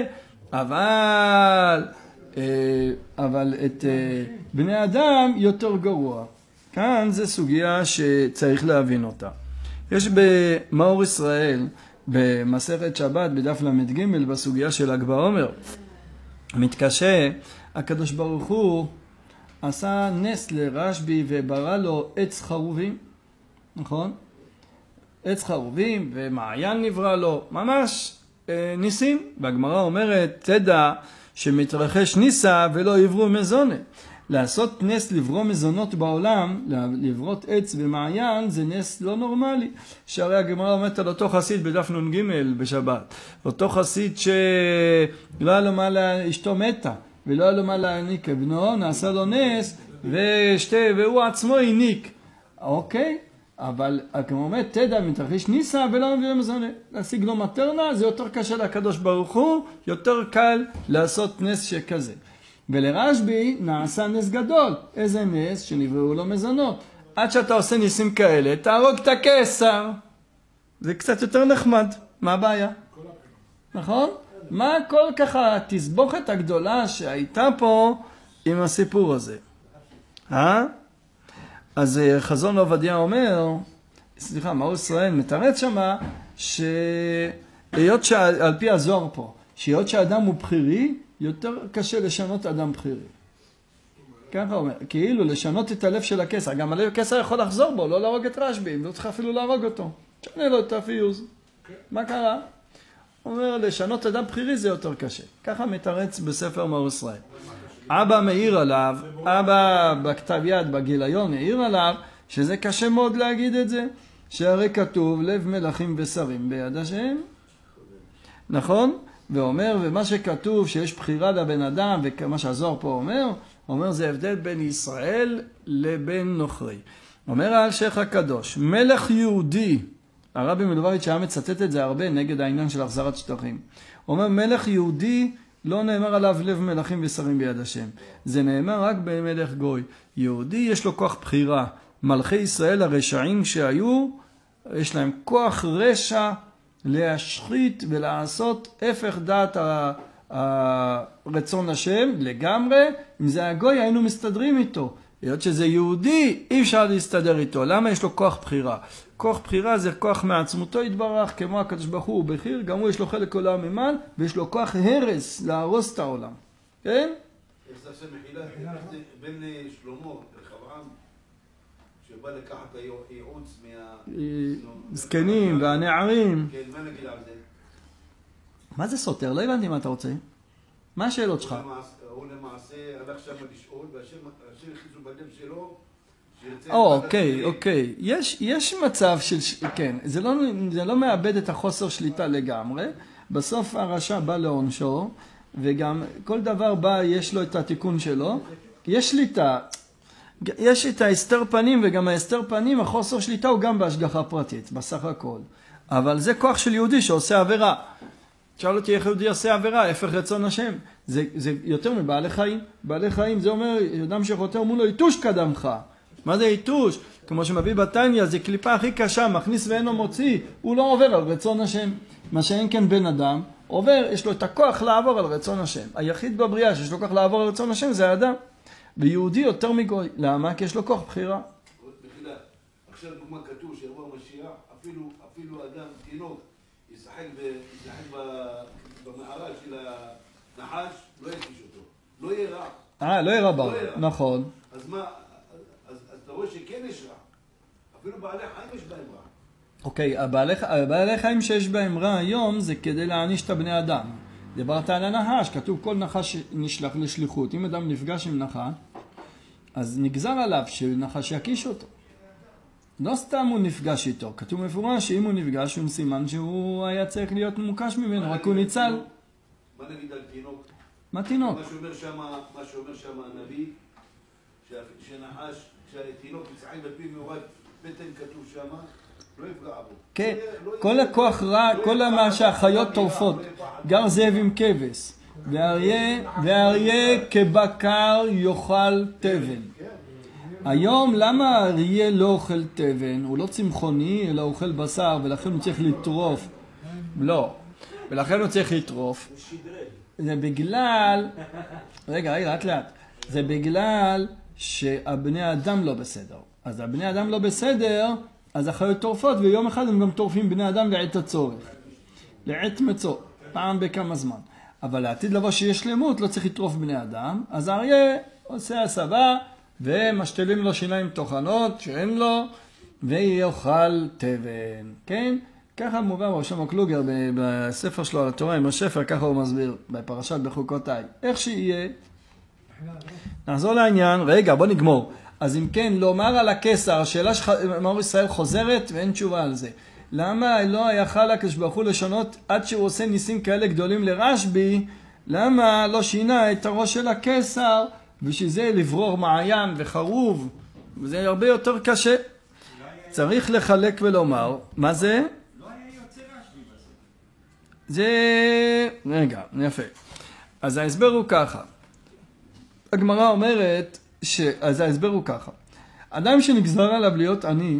אבל את בני אדם יותר גרוע. כאן זה סוגיה שצריך להבין אותה. יש במאור ישראל, במסכת שבת, בדף למד ג' בסוגיה של ל"ג בעומר, מתקשה, הקדוש ברוך הוא עשה נס לרשב"י וברא לו עץ חרובים, נכון? עץ חרובים ומעיין נברא לו, ממש ניסים. והגמרא אומרת, תדע שמתרחש ניסה ולא יברו מזונה. לעשות נס לברוא מזונות בעולם, לברות עץ ומעיין, זה נס לא נורמלי. שהרי הגמרא אומרת על אותו חסיד בדף נ"ג בשבת. אותו חסיד שלא היה לו מה לאשתו מתה, ולא היה לו מה להעניק לבנו, נעשה לו נס, והוא עצמו העניק. אוקיי? אבל כמו אומרת, תדע, מתרחש ניסה ולא מביא מזונה. להשיג לו מטרנה, זה יותר קשה לקדוש ברוך הוא, יותר קל לעשות נס שכזה. ולרשב"י נעשה נס גדול. איזה נס? שנבראו לו מזונות. עד שאתה עושה ניסים כאלה, תהרוג את הקיסר. זה קצת יותר נחמד. מה הבעיה? נכון? מה כל ככה התסבוכת הגדולה שהייתה פה עם הסיפור הזה? אז חזון עובדיה אומר, סליחה, מאור ישראל מתרץ שמה, שהיות שעל פי הזוהר פה, שהיות שהאדם הוא בחירי, יותר קשה לשנות אדם בחירי. ככה אומר, כאילו לשנות את הלב של הקיסר, גם הלב הקיסר יכול לחזור בו, לא להרוג את רשב"י, לא צריך אפילו להרוג אותו. תשנה לו את הפיוז. מה קרה? הוא אומר, לשנות אדם בחירי זה יותר קשה. ככה מתרץ בספר מאור ישראל. אבא מעיר עליו, אבא בכתב יד, בגיליון, העיר עליו, שזה קשה מאוד להגיד את זה, שהרי כתוב לב מלכים ושרים ביד השם. נכון? ואומר, ומה שכתוב שיש בחירה לבן אדם, ומה שהזוהר פה אומר זה הבדל בין ישראל לבין נוכרי. אומר האלשיך הקדוש, מלך יהודי, הרבי מלובביץ' היה מצטט את זה הרבה נגד העניין של החזרת שטחים. אומר, מלך יהודי לא נאמר עליו לב מלכים ושרים ביד השם. זה נאמר רק במלך גוי. יהודי יש לו כוח בחירה. מלכי ישראל הרשעים שהיו, יש להם כוח רשע להשחית ולעשות הפך דעת רצון השם לגמרי. אם זה הגוי היינו מסתדרים איתו. היות שזה יהודי אי אפשר להסתדר איתו. למה יש לו כוח בחירה? כוח בחירה זה כוח מעצמותו יתברך, כמו הקדוש ברוך הוא בחיר, גם הוא יש לו חלק עולם ממעל, ויש לו כוח הרס להרוס את העולם. כן? יש זה עכשיו מחילה בין שלמה וחברם, שבא לקחת הייעוץ זקנים והנערים. כן, מה נגיד על זה? מה זה סותר? לא הבנתי מה אתה רוצה. מה השאלות שלך? הוא למעשה הלך שם לשאול, והשם הכניסו בלב שלו, אוקיי. יש מצב של, כן, זה לא מאבד את החוסר שליטה לגמרי. בסוף הרשע בא לעונשו, וגם כל דבר בא, יש לו את התיקון שלו. יש שליטה. יש את ההסתר פנים, וגם ההסתר פנים, החוסר שליטה הוא גם בהשגחה פרטית, בסך הכל. אבל זה כוח של יהודי שעושה עבירה. שאל אותי איך יהודי עושה עבירה, הפך רצון השם. זה יותר מבעלי חיים. בעלי חיים זה אומר, אדם שחותר מולו, יתוש קדמך. מה זה יתוש? כמו שמביא בתניא, זה קליפה הכי קשה, מכניס ואינו מוציא, הוא לא עובר על רצון השם. מה שאין כן בן אדם, עובר, יש לו את הכוח לעבור על רצון השם. היחיד בבריאה שיש לו כוח לעבור על רצון השם זה האדם. ויהודי יותר מגוי. למה? כי יש לו כוח בחירה. בחילה, עכשיו דוגמה כתוב שיבוא המשיח, אפילו אדם, תינוק, ישחק במערה של הנחש, לא יקיש אותו. לא יהיה רע. לא יהיה רע, נכון. אז מה, אז אתה רואה שכן יש רע. אפילו בעלי חיים יש בהם רע. אוקיי, הבעלי חיים שיש בהם רע היום זה כדי להעניש את הבני אדם. דיברת על הנחש, כתוב כל נחש נשלח לשליחות. אם אדם נפגש עם נחש, אז נגזר עליו שנחש יקיש אותו. לא סתם הוא נפגש איתו, כתוב מפורש שאם הוא נפגש הוא סימן שהוא היה צריך להיות מוקש ממנו, רק הוא ניצל. מה נגיד על תינוק? מה תינוק? מה שאומר שם הנביא, שנחש, כשהתינוק יצחק בפי מאורד, בטן כתוב שם, לא יפגע בו. כן, כל הכוח רע, כל מה שהחיות טורפות, גר זאב עם כבש, ואריה כבקר יאכל תבן. היום למה האריה לא אוכל תבן? הוא לא צמחוני, אלא אוכל בשר, ולכן הוא צריך לטרוף. לא, ולכן הוא צריך לטרוף. זה בגלל, רגע, לאט. זה בגלל שהבני האדם לא בסדר. אז הבני האדם לא בסדר, אז החיות טורפות, ויום אחד הם גם טורפים בני אדם לעת הצורך. לעת מצוא, פעם בכמה זמן. אבל לעתיד לבוא שיש שלמות, לא צריך לטרוף בני אדם, אז האריה עושה הסבה, ומשתלים לו שיניים טוחנות שאין לו, ויאכל תבן, כן? ככה מובא ראשון קלוגר בספר שלו על התורה עם השפר, ככה הוא מסביר בפרשת בחוקותיי. איך שיהיה, נחזור לעניין, רגע בוא נגמור. אז אם כן, לומר על הקיסר, השאלה שמאור ישראל חוזרת ואין תשובה על זה. למה לא יכל הקדוש ברוך הוא לשנות עד שהוא עושה ניסים כאלה גדולים לרשב"י, למה לא שינה את הראש של הקיסר, בשביל זה לברור מעיין וחרוב, וזה הרבה יותר קשה. צריך לחלק ולומר, מה זה? לא היה יוצא רשב"י בזה. זה... רגע, יפה. אז ההסבר הוא ככה. הגמרא אומרת, אז ההסבר הוא ככה. אדם שנגזר עליו להיות עני,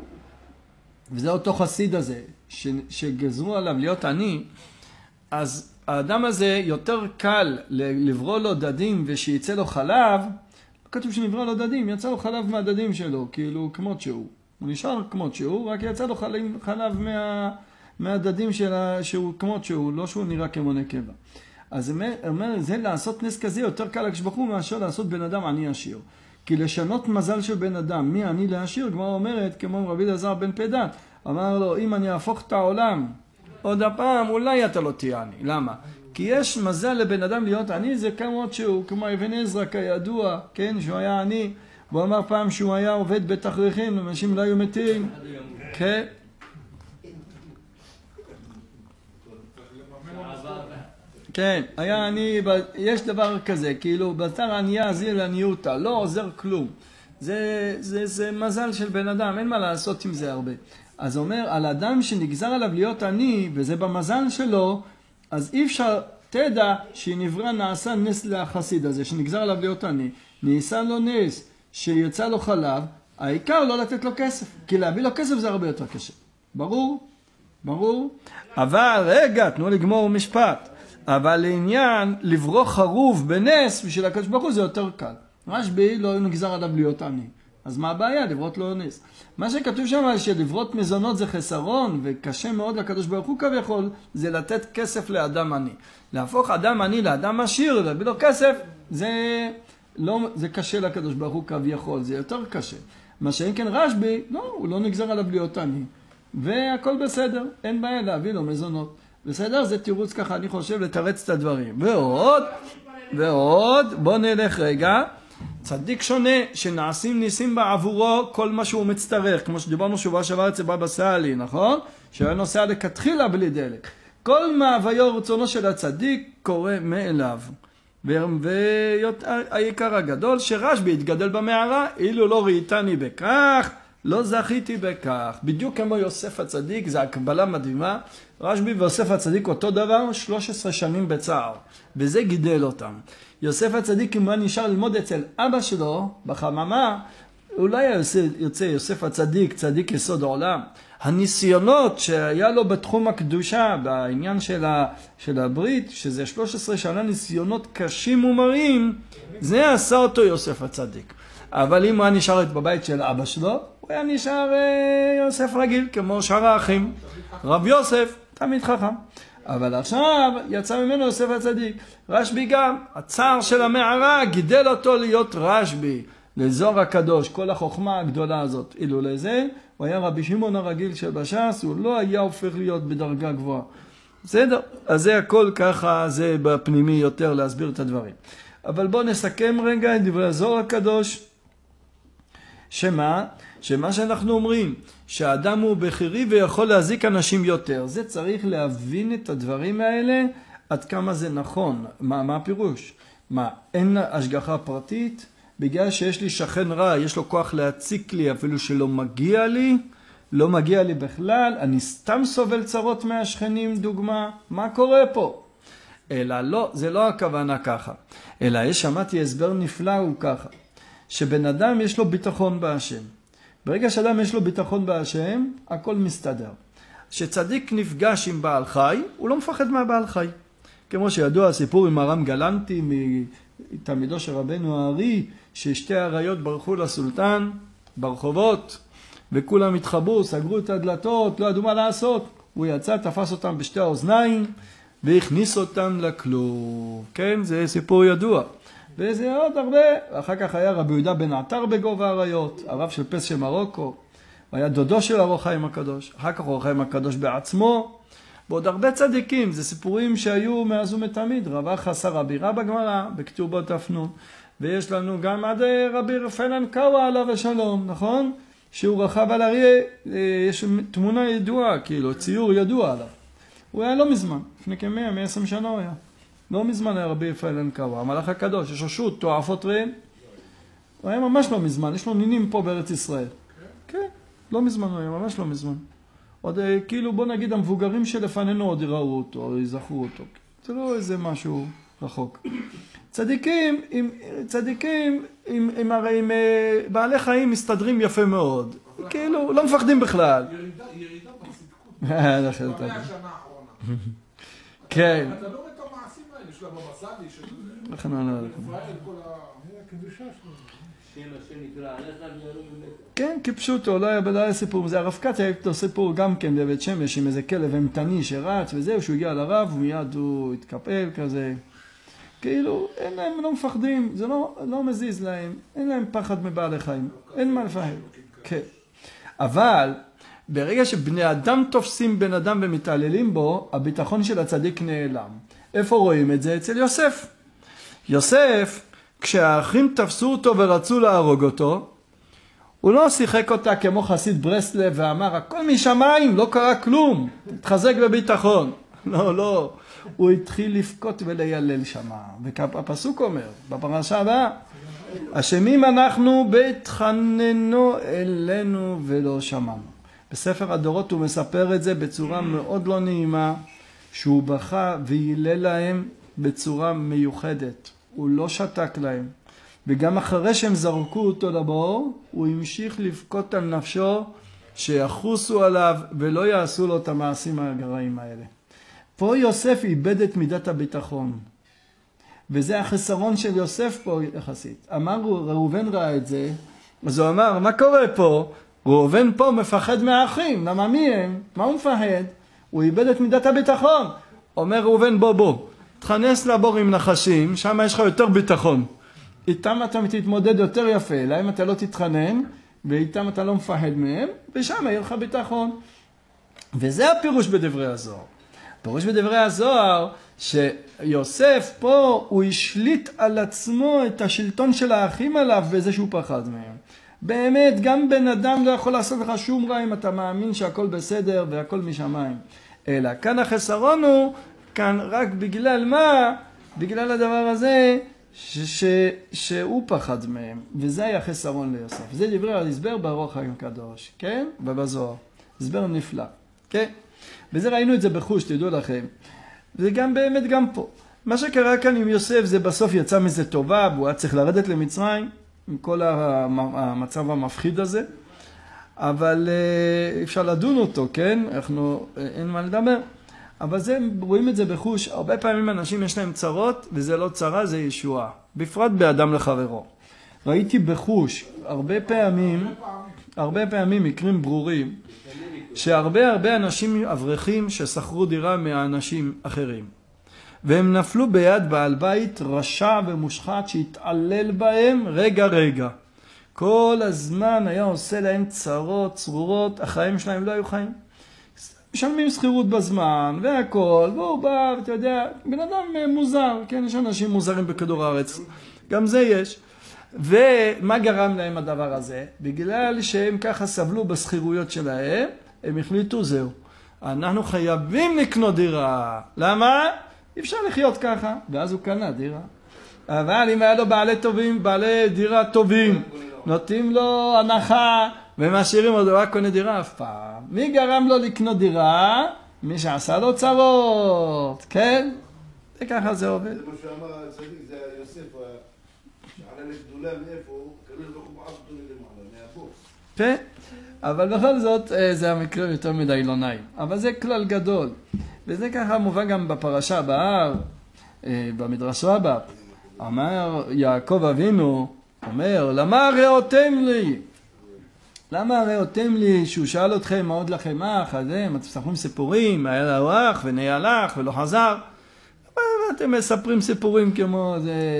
וזה אותו חסיד הזה, שגזרו עליו להיות עני, אז האדם הזה יותר קל לברוא לו דדים ושיצא לו חלב, כתוב שנברא לו דדים, יצא לו חלב מהדדים שלו, כאילו כמות שהוא. הוא נשאר כמות שהוא, רק יצא לו חלב מהדדים שהוא כמות שהוא, לא שהוא נראה כמו נקבה. אז אומר, זה לעשות נס כזה יותר קל לקשבחו מאשר לעשות בן אדם עני עשיר. כי לשנות מזל של בן אדם, מי עני לעשיר, כבר אומרת, כמו רבי אלעזר בן פדת, אמר לו, אם אני אהפוך את העולם, עוד הפעם אולי אתה לא תהיה עני. למה? כי יש מזל לבן אדם להיות עני, זה כמות שהוא, כמו אבן עזרא כידוע, כן, שהוא היה עני, והוא אמר פעם שהוא היה עובד בתכריכים, אנשים לא היו מתים, כן. כן, היה עני, יש דבר כזה, כאילו, בתר ענייה הזיל עניותה, לא עוזר כלום. זה מזל של בן אדם, אין מה לעשות עם זה הרבה. אז אומר, על אדם שנגזר עליו להיות עני, וזה במזל שלו, אז אי אפשר, תדע שנברא נעשה נס לחסיד הזה, שנגזר עליו להיות עני, נעשה לו נס, שיצא לו חלב, העיקר לא לתת לו כסף, כי להביא לו כסף זה הרבה יותר קשה. ברור? ברור? אבל רגע, תנו לגמור משפט. אבל לעניין לברוא חרוב בנס בשביל הקדוש ברוך הוא זה יותר קל. רשב"י לא נגזר עליו להיות עני. אז מה הבעיה? לברות לו נס. מה שכתוב שם שלברות מזונות זה חסרון וקשה מאוד לקדוש ברוך הוא כביכול, זה לתת כסף לאדם עני. להפוך אדם עני לאדם עשיר, להביא לו כסף, זה קשה לקדוש ברוך הוא כביכול, זה יותר קשה. מה שאין כן רשב"י, לא, הוא לא נגזר עליו להיות עני. והכל בסדר, אין בעיה להביא לו מזונות. בסדר? זה תירוץ ככה, אני חושב, לתרץ את הדברים. ועוד, בוא נלך רגע. צדיק שונה, שנעשים ניסים בעבורו כל מה שהוא מצטרך, כמו שדיברנו שבוע שעבר אצל בבא סאלי, נכון? שהיה נוסע לכתחילה בלי דלק. כל מהוויו רצונו של הצדיק קורה מאליו. והעיקר הגדול שרשב"י התגדל במערה, אילו לא ראיתני בכך, לא זכיתי בכך. בדיוק כמו יוסף הצדיק, זו הקבלה מדהימה. רשב"י ויוסף הצדיק אותו דבר, 13 שנים בצער, וזה גידל אותם. יוסף הצדיק, אם הוא נשאר ללמוד אצל אבא שלו בחממה, אולי יוצא יוסף הצדיק, צדיק יסוד העולם. הניסיונות שהיה לו בתחום הקדושה, בעניין של הברית, שזה 13 שנה ניסיונות קשים ומרים, זה עשה אותו יוסף הצדיק. אבל אם הוא היה נשאר בבית של אבא שלו, הוא היה נשאר יוסף רגיל, כמו שאר האחים. רב יוסף, תמיד חכם. אבל עכשיו יצא ממנו יוסף הצדיק. רשב"י גם, הצער של המערה גידל אותו להיות רשב"י, לזוהר הקדוש, כל החוכמה הגדולה הזאת. אילו לזה, הוא היה רבי שמעון הרגיל של בש"ס, הוא לא היה הופך להיות בדרגה גבוהה. בסדר? אז זה הכל ככה, זה בפנימי יותר להסביר את הדברים. אבל בואו נסכם רגע את דברי הזוהר הקדוש. שמה שאנחנו אומרים, שהאדם הוא בכירי ויכול להזיק אנשים יותר. זה צריך להבין את הדברים האלה, עד כמה זה נכון. מה הפירוש? אין השגחה פרטית? בגלל שיש לי שכן רע, יש לו כוח להציק לי, אפילו שלא מגיע לי, לא מגיע לי בכלל, אני סתם סובל צרות מהשכנים, דוגמה, מה קורה פה? אלא לא, זה לא הכוונה ככה. אלא שמעתי הסבר נפלא הוא ככה, שבן אדם יש לו ביטחון בהשם. ברגע שאדם יש לו ביטחון בהשם, הכל מסתדר. שצדיק נפגש עם בעל חי, הוא לא מפחד מהבעל חי. כמו שידוע הסיפור עם הרם גלנטי, מתלמידו של רבנו הארי, ששתי עריות ברחו לסולטן ברחובות, וכולם התחבאו, סגרו את הדלתות, לא ידעו מה לעשות. הוא יצא, תפס אותם בשתי האוזניים, והכניס אותם לכלוב. כן, זה סיפור ידוע. וזה עוד הרבה. אחר כך היה רבי יהודה בן עטר בגוב האריות, הרב של פס של מרוקו. הוא היה דודו של אור החיים הקדוש. אחר כך אור החיים הקדוש בעצמו. ועוד הרבה צדיקים. זה סיפורים שהיו מאז ומתמיד. רבה חסר הבירה בגמרא, בכתובות תפנו. ויש לנו גם עד רבי רפאל אנקאווה עליו השלום, נכון? שהוא רכב על אריה, יש תמונה ידועה, כאילו, ציור ידוע עליו. הוא היה לא מזמן, לפני כ-100-120 שנה הוא היה. לא מזמן היה רבי רפאל אנקאווה, המלאך הקדוש, יש לו שוט, תועפות ראם. הוא היה ממש לא מזמן, יש לו נינים פה בארץ ישראל. כן, לא מזמן הוא היה, ממש לא מזמן. עוד כאילו, בוא נגיד, המבוגרים שלפנינו עוד יראו אותו, או יזכרו אותו. זה לא איזה משהו רחוק. צדיקים עם בעלי חיים מסתדרים יפה מאוד. כאילו, לא מפחדים בכלל. ירידה בסיכון. השנה האחרונה. כן. אתה לא רואה את המעשים האלה של הבבא סאלי, של לכן אני לא יודע. רפאל, כל הקדושה שלו. כן, כפשוטו, לא היה סיפור. זה הרב כץ היה איתו סיפור גם כן בבית שמש עם איזה כלב המתני שרץ וזהו, שהוא הגיע לרב ומיד הוא התקפל כזה. כאילו, אין להם, לא מפחדים, זה לא מזיז להם, אין להם פחד מבעלי חיים, אין מה לפחד. כן. אבל, ברגע שבני אדם תופסים בן אדם ומתעללים בו, הביטחון של הצדיק נעלם. איפה רואים את זה? אצל יוסף. יוסף, כשהאחים תפסו אותו ורצו להרוג אותו, הוא לא שיחק אותה כמו חסיד ברסלב ואמר, הכל משמיים, לא קרה כלום, תתחזק בביטחון. לא. הוא התחיל לפקות וליילל שמה. והפסוק אומר, בפרשה הבאה, אשמים אנחנו בהתחננו אלינו ולא שמענו. בספר הדורות הוא מספר את זה בצורה מאוד לא נעימה, שהוא בכה ויילל להם בצורה מיוחדת. הוא לא שתק להם. וגם אחרי שהם זרקו אותו לבור, הוא המשיך לבכות על נפשו שיחוסו עליו ולא יעשו לו את המעשים הגרעים האלה. פה יוסף איבד את מידת הביטחון. וזה החסרון של יוסף פה יחסית. ראובן ראה את זה, אז הוא אמר, מה קורה פה? ראובן פה מפחד מהאחים, למה מי הם? מה הוא מפחד? הוא איבד את מידת הביטחון. אומר ראובן, בוא, תכנס לבור עם נחשים, שם יש לך יותר ביטחון. איתם אתה תתמודד יותר יפה, להם אתה לא תתחנן, ואיתם אתה לא מפחד מהם, ושם יהיה לך ביטחון. וזה הפירוש בדברי הזוהר. פירוש בדברי הזוהר, שיוסף פה הוא השליט על עצמו את השלטון של האחים עליו בזה שהוא פחד מהם. באמת, גם בן אדם לא יכול לעשות לך שום רע אם אתה מאמין שהכל בסדר והכל משמיים. אלא כאן החסרון הוא, כאן רק בגלל מה? בגלל הדבר הזה שהוא פחד מהם, וזה היה חסרון ליוסף. זה דברי על הסבר ברוח הקדוש, כן? ובזוהר. הסבר נפלא, כן? וזה ראינו את זה בחוש, תדעו לכם. וזה גם באמת גם פה. מה שקרה כאן עם יוסף זה בסוף יצא מזה טובה, והוא היה צריך לרדת למצרים, עם כל המצב המפחיד הזה. אבל אפשר לדון אותו, כן? אין מה לדבר. אבל רואים את זה בחוש, הרבה פעמים אנשים יש להם צרות, וזה לא צרה, זה ישועה. בפרט באדם לחברו. ראיתי בחוש, הרבה פעמים מקרים ברורים, שהרבה אנשים אברכים ששכרו דירה מהאנשים אחרים. והם נפלו ביד בעל בית רשע ומושחת שהתעלל בהם רגע. כל הזמן היה עושה להם צרות, צרורות, החיים שלהם לא היו חיים. משלמים שכירות בזמן והכל, והוא בא, ואתה יודע, בן אדם מוזר, כן, יש אנשים מוזרים בכדור הארץ, גם זה יש. ומה גרם להם הדבר הזה? בגלל שהם ככה סבלו בשכירויות שלהם, הם החליטו זהו. אנחנו חייבים לקנות דירה. למה? אי אפשר לחיות ככה. ואז הוא קנה דירה. אבל אם היה לו בעלי דירה טובים, נותנים לו הנחה, ומשאירים אותו רק קונה דירה אף פעם. מי גרם לו לקנות דירה? מי שעשה לו צרות, כן? וככה זה עובד. זה מה שאמר הצדיק, זה יוסף, שעלה לגדולה מאיפה, כנראה לא חובעה אותו למעלה, מהפוך. כן, אבל בכל זאת זה המקרה יותר מדי לא נעים. אבל זה כלל גדול. וזה ככה מובן גם בפרשה הבאה, במדרש רבה. אמר יעקב אבינו, אומר, למה ראותם לי? למה ראותם לי שהוא שאל אתכם מה עוד לכם אח? אז אתם מספרים סיפורים, היה לו אח ונהלך ולא חזר. אתם מספרים סיפורים כמו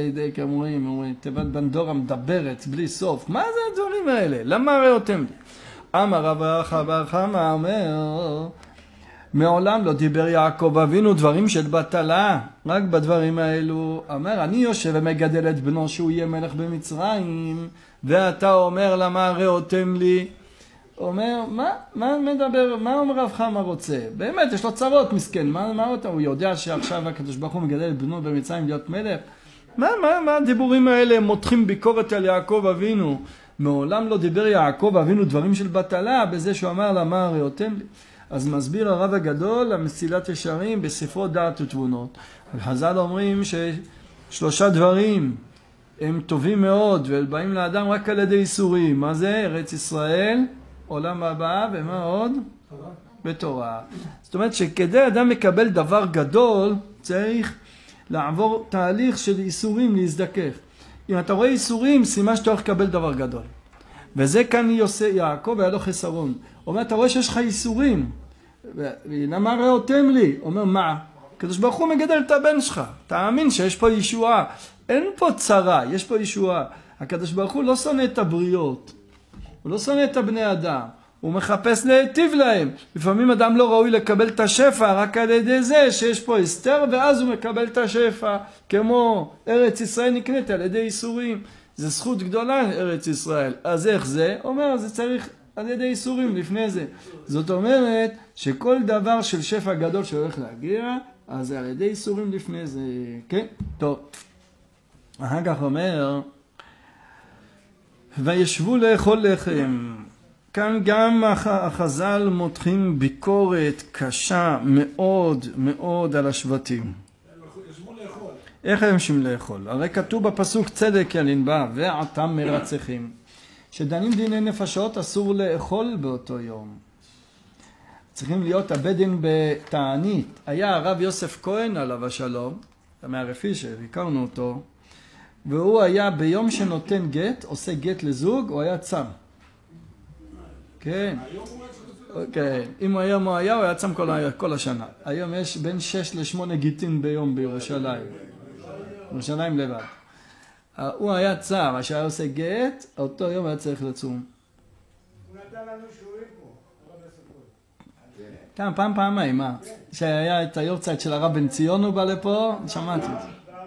אומרים, תיבת בנדורה מדברת בלי סוף. מה זה הדברים האלה? למה ראותם לי? אמר רב אחא בר חמא אומר, מעולם לא דיבר יעקב אבינו דברים של בטלה, רק בדברים האלו. אמר, אני יושב ומגדל את בנו שהוא יהיה מלך במצרים, ואתה אומר למה ראותם לי? אומר, מה מדבר, מה אומר רב חמא רוצה? באמת, יש לו צרות מסכן, מה אותה? הוא יודע שעכשיו הקדוש ברוך הוא מגדל את בנו במצרים להיות מלך? מה הדיבורים האלה? הם מותחים ביקורת על יעקב אבינו. מעולם לא דיבר יעקב אבינו דברים של בטלה, בזה שהוא אמר למה ראותם לי. אז מסביר הרב הגדול, המסילת ישרים, בספרו דעת ותבונות. חז"ל אומרים ששלושה דברים הם טובים מאוד, ובאים לאדם רק על ידי איסורים. מה זה? ארץ ישראל, עולם הבא, ומה עוד? בתורה. זאת אומרת שכדי אדם מקבל דבר גדול, צריך לעבור תהליך של איסורים להזדכך. אם אתה רואה איסורים, סימן שאתה הולך לקבל דבר גדול. וזה כאן יעקב היה לו חסרון. הוא אומר, אתה רואה שיש לך איסורים. למה ראותם לי? הוא אומר, מה? הקדוש ברוך הוא מגדל את הבן שלך. תאמין שיש פה ישועה. אין פה צרה, יש פה ישועה. הקדוש ברוך הוא לא שונא את הבריות. הוא לא שונא את הבני אדם. הוא מחפש להיטיב להם. לפעמים אדם לא ראוי לקבל את השפע רק על ידי זה שיש פה הסתר, ואז הוא מקבל את השפע. כמו ארץ ישראל נקנית על ידי איסורים. זה זכות גדולה ארץ ישראל. אז איך זה? אומר, זה צריך על ידי איסורים לפני זה. זאת אומרת שכל דבר של שפע גדול שהולך להגיע, אז זה על ידי איסורים לפני זה. כן? טוב. אחר כך אומר, וישבו לאכול לחם. כאן גם החז"ל מותחים ביקורת קשה מאוד מאוד על השבטים. איך הם יושבים לאכול? הרי כתוב בפסוק צדק ינבא ועתם מרצחים. שדנים דיני נפשות אסור לאכול באותו יום. צריכים להיות הבדין בתענית. היה הרב יוסף כהן עליו השלום, מהרפי שהכרנו אותו, והוא היה ביום שנותן גט, עושה גט לזוג, הוא היה צם. כן. כן. אם היום הוא היה צם כל השנה. היום יש בין 6 ל8 גיטים ביום בירושלים. ירושלים לבד. הוא היה צם, מה שהיה עושה גט, אותו יום היה צריך לצום. הוא נתן לנו שיעורים פה. כן, פעמיים, מה? שהיה את היורצייט של הרב בן ציון הוא בא לפה, שמעתי את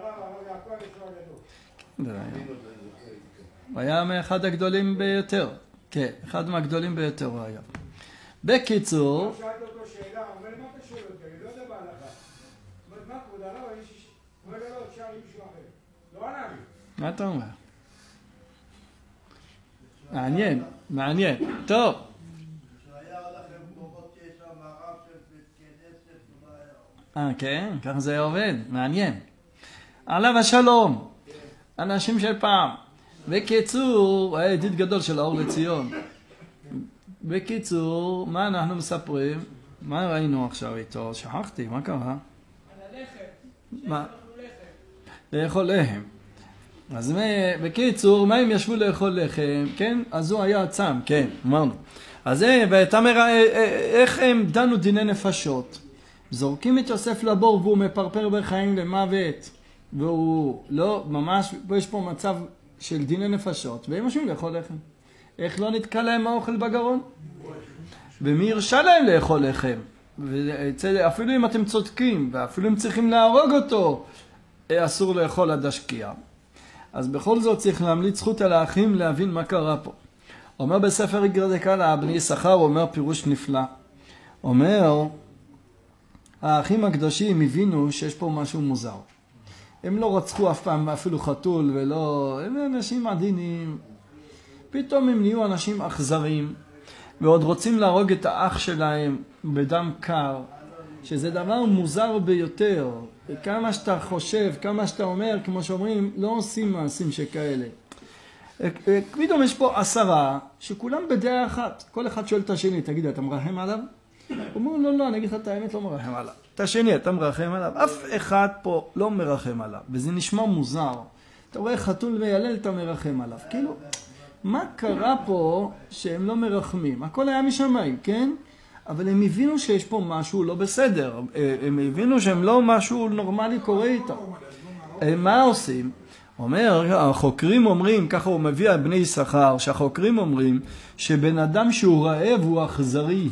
זה. הוא היה מאחד הגדולים ביותר. כן, אחד מהגדולים ביותר הוא היה. בקיצור... שאלת אותו שאלה, אומר, מה אתה שואל אותי? אני לא יודע בהלכה. מה כבוד הרב? אומר לו, תשאל מישהו אחר. לא ענה לי. מה אתה אומר? מעניין, מעניין. טוב. שהיה לכם מקומות שיש שם הרב של כנסת, כן, ככה זה עובד, מעניין. עליו השלום, אנשים של פעם. בקיצור, היה ידיד גדול של האור לציון. בקיצור, מה אנחנו מספרים? מה ראינו עכשיו איתו? שכחתי, מה קרה? על הלחם. מה? לאכול לחם. לאכול לחם. אז בקיצור, מה הם ישבו לאכול לחם? כן? אז הוא היה צם, כן, אמרנו. אז ואתה אומר, איך הם דנו דיני נפשות? זורקים את יוסף לבור והוא מפרפר בחיים למוות. והוא לא, ממש, יש פה מצב של דיני נפשות, והם יושבים לאכול לחם. איך לא נתקע להם האוכל בגרון? ומי הרשה להם לאכול לחם? אפילו אם אתם צודקים, ואפילו אם צריכים להרוג אותו, אסור לאכול עד השקיעה. אז בכל זאת צריך להמליץ זכות על האחים להבין מה קרה פה. אומר בספר איגרא דקאלה, בני יששכר אומר פירוש נפלא. אומר, האחים הקדושים הבינו שיש פה משהו מוזר. הם לא רצחו אף פעם אפילו חתול ולא, הם אנשים עדינים. פתאום הם נהיו אנשים אכזרים, ועוד רוצים להרוג את האח שלהם בדם קר, שזה דבר מוזר ביותר. כמה שאתה חושב, כמה שאתה אומר, כמו שאומרים, לא עושים מעשים שכאלה. פתאום יש פה 10 שכולם בדעה אחת. כל אחד שואל את השני, תגיד, אתה מרחם עליו? הוא אומר, לא, אני אגיד לך את האמת, לא מרחם עליו. את השני, אתה מרחם עליו? אף אחד פה לא מרחם עליו, וזה נשמע מוזר. אתה רואה חתול וילל, אתה מרחם עליו. כאילו, מה קרה פה שהם לא מרחמים? הכל היה משמיים, כן? אבל הם הבינו שיש פה משהו לא בסדר. הם הבינו שהם לא משהו נורמלי קורה איתם. מה עושים? אומר, החוקרים אומרים, ככה הוא מביא על בני יששכר, שהחוקרים אומרים שבן אדם שהוא רעב הוא אכזרי.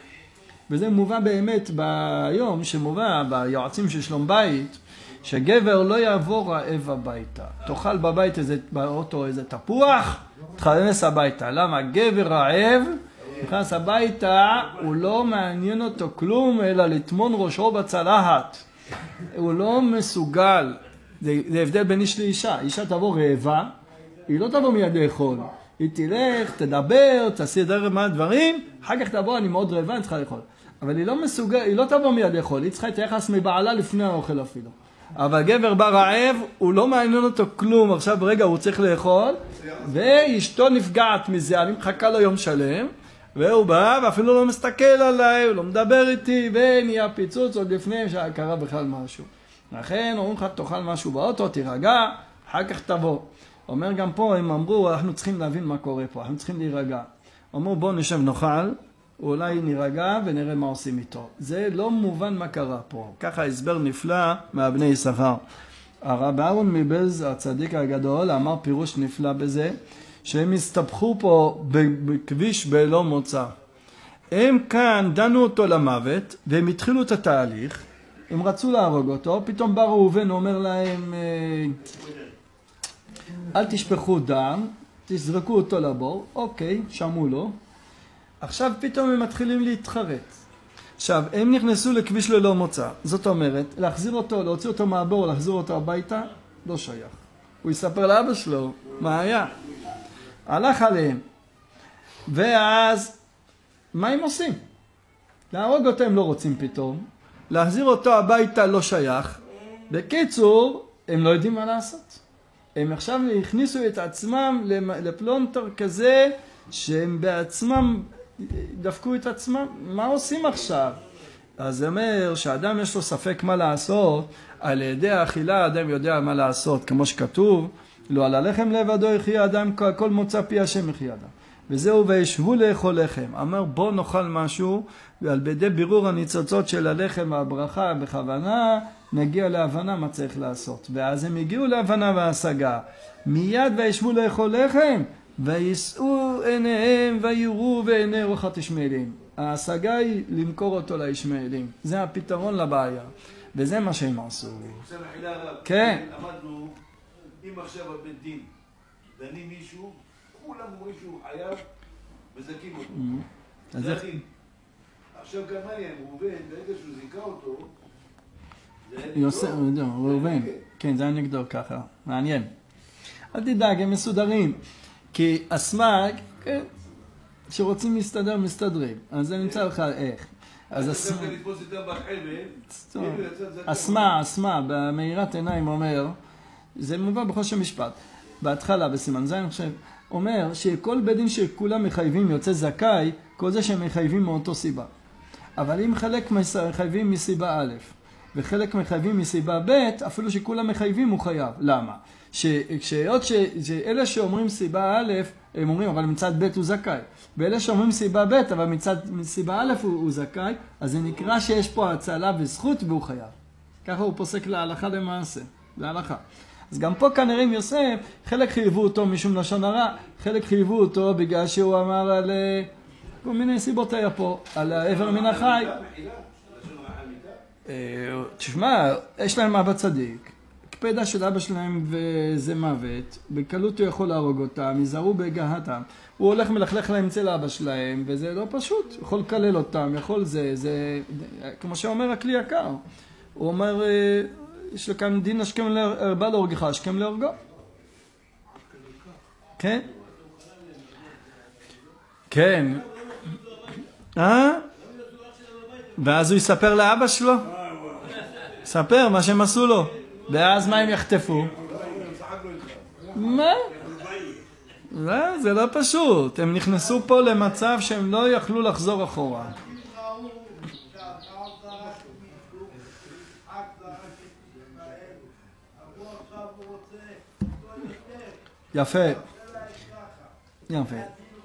וזה מובא באמת ביום, שמובא ביועצים של שלום בית, שגבר לא יעבור רעב הביתה. תאכל בבית באוטו איזה תפוח, תכנס הביתה. למה? גבר רעב, נכנס הביתה, הוא לא מעניין אותו כלום, אלא לטמון ראשו בצלחת. הוא לא מסוגל. זה הבדל בין איש לאישה. אישה תבוא רעבה, היא לא תבוא מיד לאכול. היא תלך, תדבר, תעשי דרך מה דברים, אחר כך תבוא, אני מאוד רעבה, אני צריכה לאכול. אבל היא לא מסוגל, היא לא תבוא מיד לאכול, היא צריכה להתייחס מבעלה לפני האוכל אפילו. אבל גבר בא רעב, הוא לא מעניין אותו כלום, עכשיו ברגע הוא צריך לאכול, ואשתו נפגעת מזה, אני מחכה לו יום שלם, והוא בא ואפילו לא מסתכל עליי, הוא לא מדבר איתי, ונהיה פיצוץ עוד לפני שקרה בכלל משהו. לכן אומרים לך, תאכל משהו באוטו, תירגע, אחר כך תבוא. אומר גם פה, הם אמרו, אנחנו צריכים להבין מה קורה פה, אנחנו צריכים להירגע. אמרו, בוא נשב נאכל, אולי נירגע ונראה מה עושים איתו. זה לא מובן מה קרה פה. ככה הסבר נפלא מהבני יששכר. הרב אהרון מבעלז, הצדיק הגדול, אמר פירוש נפלא בזה, שהם הסתבכו פה בכביש בלא מוצא. הם כאן דנו אותו למוות, והם התחילו את התהליך, הם רצו להרוג אותו, פתאום בא ראובן אומר להם, אל תשפכו דם, תזרקו אותו לבור, אוקיי, שמעו לו. עכשיו פתאום הם מתחילים להתחרט. עכשיו, הם נכנסו לכביש ללא מוצא. זאת אומרת, להחזיר אותו, להוציא אותו מהבור, להחזיר אותו הביתה, לא שייך. הוא יספר לאבא שלו מה היה. הלך עליהם. ואז, מה הם עושים? להרוג אותו הם לא רוצים פתאום. להחזיר אותו הביתה לא שייך. בקיצור, הם לא יודעים מה לעשות. הם עכשיו הכניסו את עצמם לפלונטר כזה, שהם בעצמם דפקו את עצמם. מה עושים עכשיו? אז זה אומר שאדם יש לו ספק מה לעשות, על ידי האכילה אדם יודע מה לעשות, כמו שכתוב, לא על הלחם לבדו יחיה אדם, כל מוצא פי השם יחיה אדם. וזהו, וישבו לאכול לחם. אמר בוא נאכל משהו, ועל ידי בירור הניצוצות של הלחם והברכה בכוונה, נגיע להבנה מה צריך לעשות. ואז הם הגיעו להבנה והשגה. מיד וישבו לאכול לחם, ויסעו עיניהם ויראו בעיני רוחת ישמעאלים. ההשגה היא למכור אותו לישמעאלים. זה הפתרון לבעיה. וזה מה שהם עשו. כן. למדנו, אם עכשיו הבית דין דנים מישהו, כולם אומרים שהוא חייב וזקים אותו. זה הכי. עכשיו גם מה יהיה, ראובן, ברגע שהוא זיקה אותו, יוסף, ראובן, כן, זה היה נגדו ככה, מעניין. אל תדאג, הם מסודרים, כי אסמאג, שרוצים להסתדר, מסתדרים, אז זה נמצא לך איך. אז אסמא, במאירת עיניים אומר, זה מובא בחושן משפט, בהתחלה, בסימן זין, אני חושב, אומר שכל בית דין שכולם מחייבים יוצא זכאי, כל זה שהם מחייבים מאותו סיבה. אבל אם חלק מחייבים מסיבה א', וחלק מחייבים מסיבה ב', אפילו שכולם מחייבים הוא חייב. למה? שאלה שאומרים סיבה א', הם אומרים, אבל מצד ב' הוא זכאי. ואלה שאומרים סיבה ב', אבל מצד סיבה א' הוא זכאי, אז זה נקרא שיש פה הצלה וזכות והוא חייב. ככה הוא פוסק להלכה למעשה, להלכה. אז גם פה כנראה עם יוסף, חלק חייבו אותו משום לשון הרע, חלק חייבו אותו בגלל שהוא אמר על כל מיני סיבות היה פה, על העבר מן החי. תשמע, יש להם אבא צדיק, הקפדה של אבא שלהם וזה מוות, בקלות הוא יכול להרוג אותם, יזהרו בהגהתם, הוא הולך מלכלך להם אצל אבא שלהם, וזה לא פשוט, יכול לקלל אותם, יכול זה, כמו שאומר הכלי יקר, הוא אומר, יש לו כאן דין השכם להרבה להורגך, השכם להורגו. כן? כן. ואז הוא יספר לאבא שלו? ספר מה שהם עשו לו. ואז מה הם יחטפו? מה? לא, זה לא פשוט. הם נכנסו פה למצב שהם לא יכלו לחזור אחורה. יפה. יפה.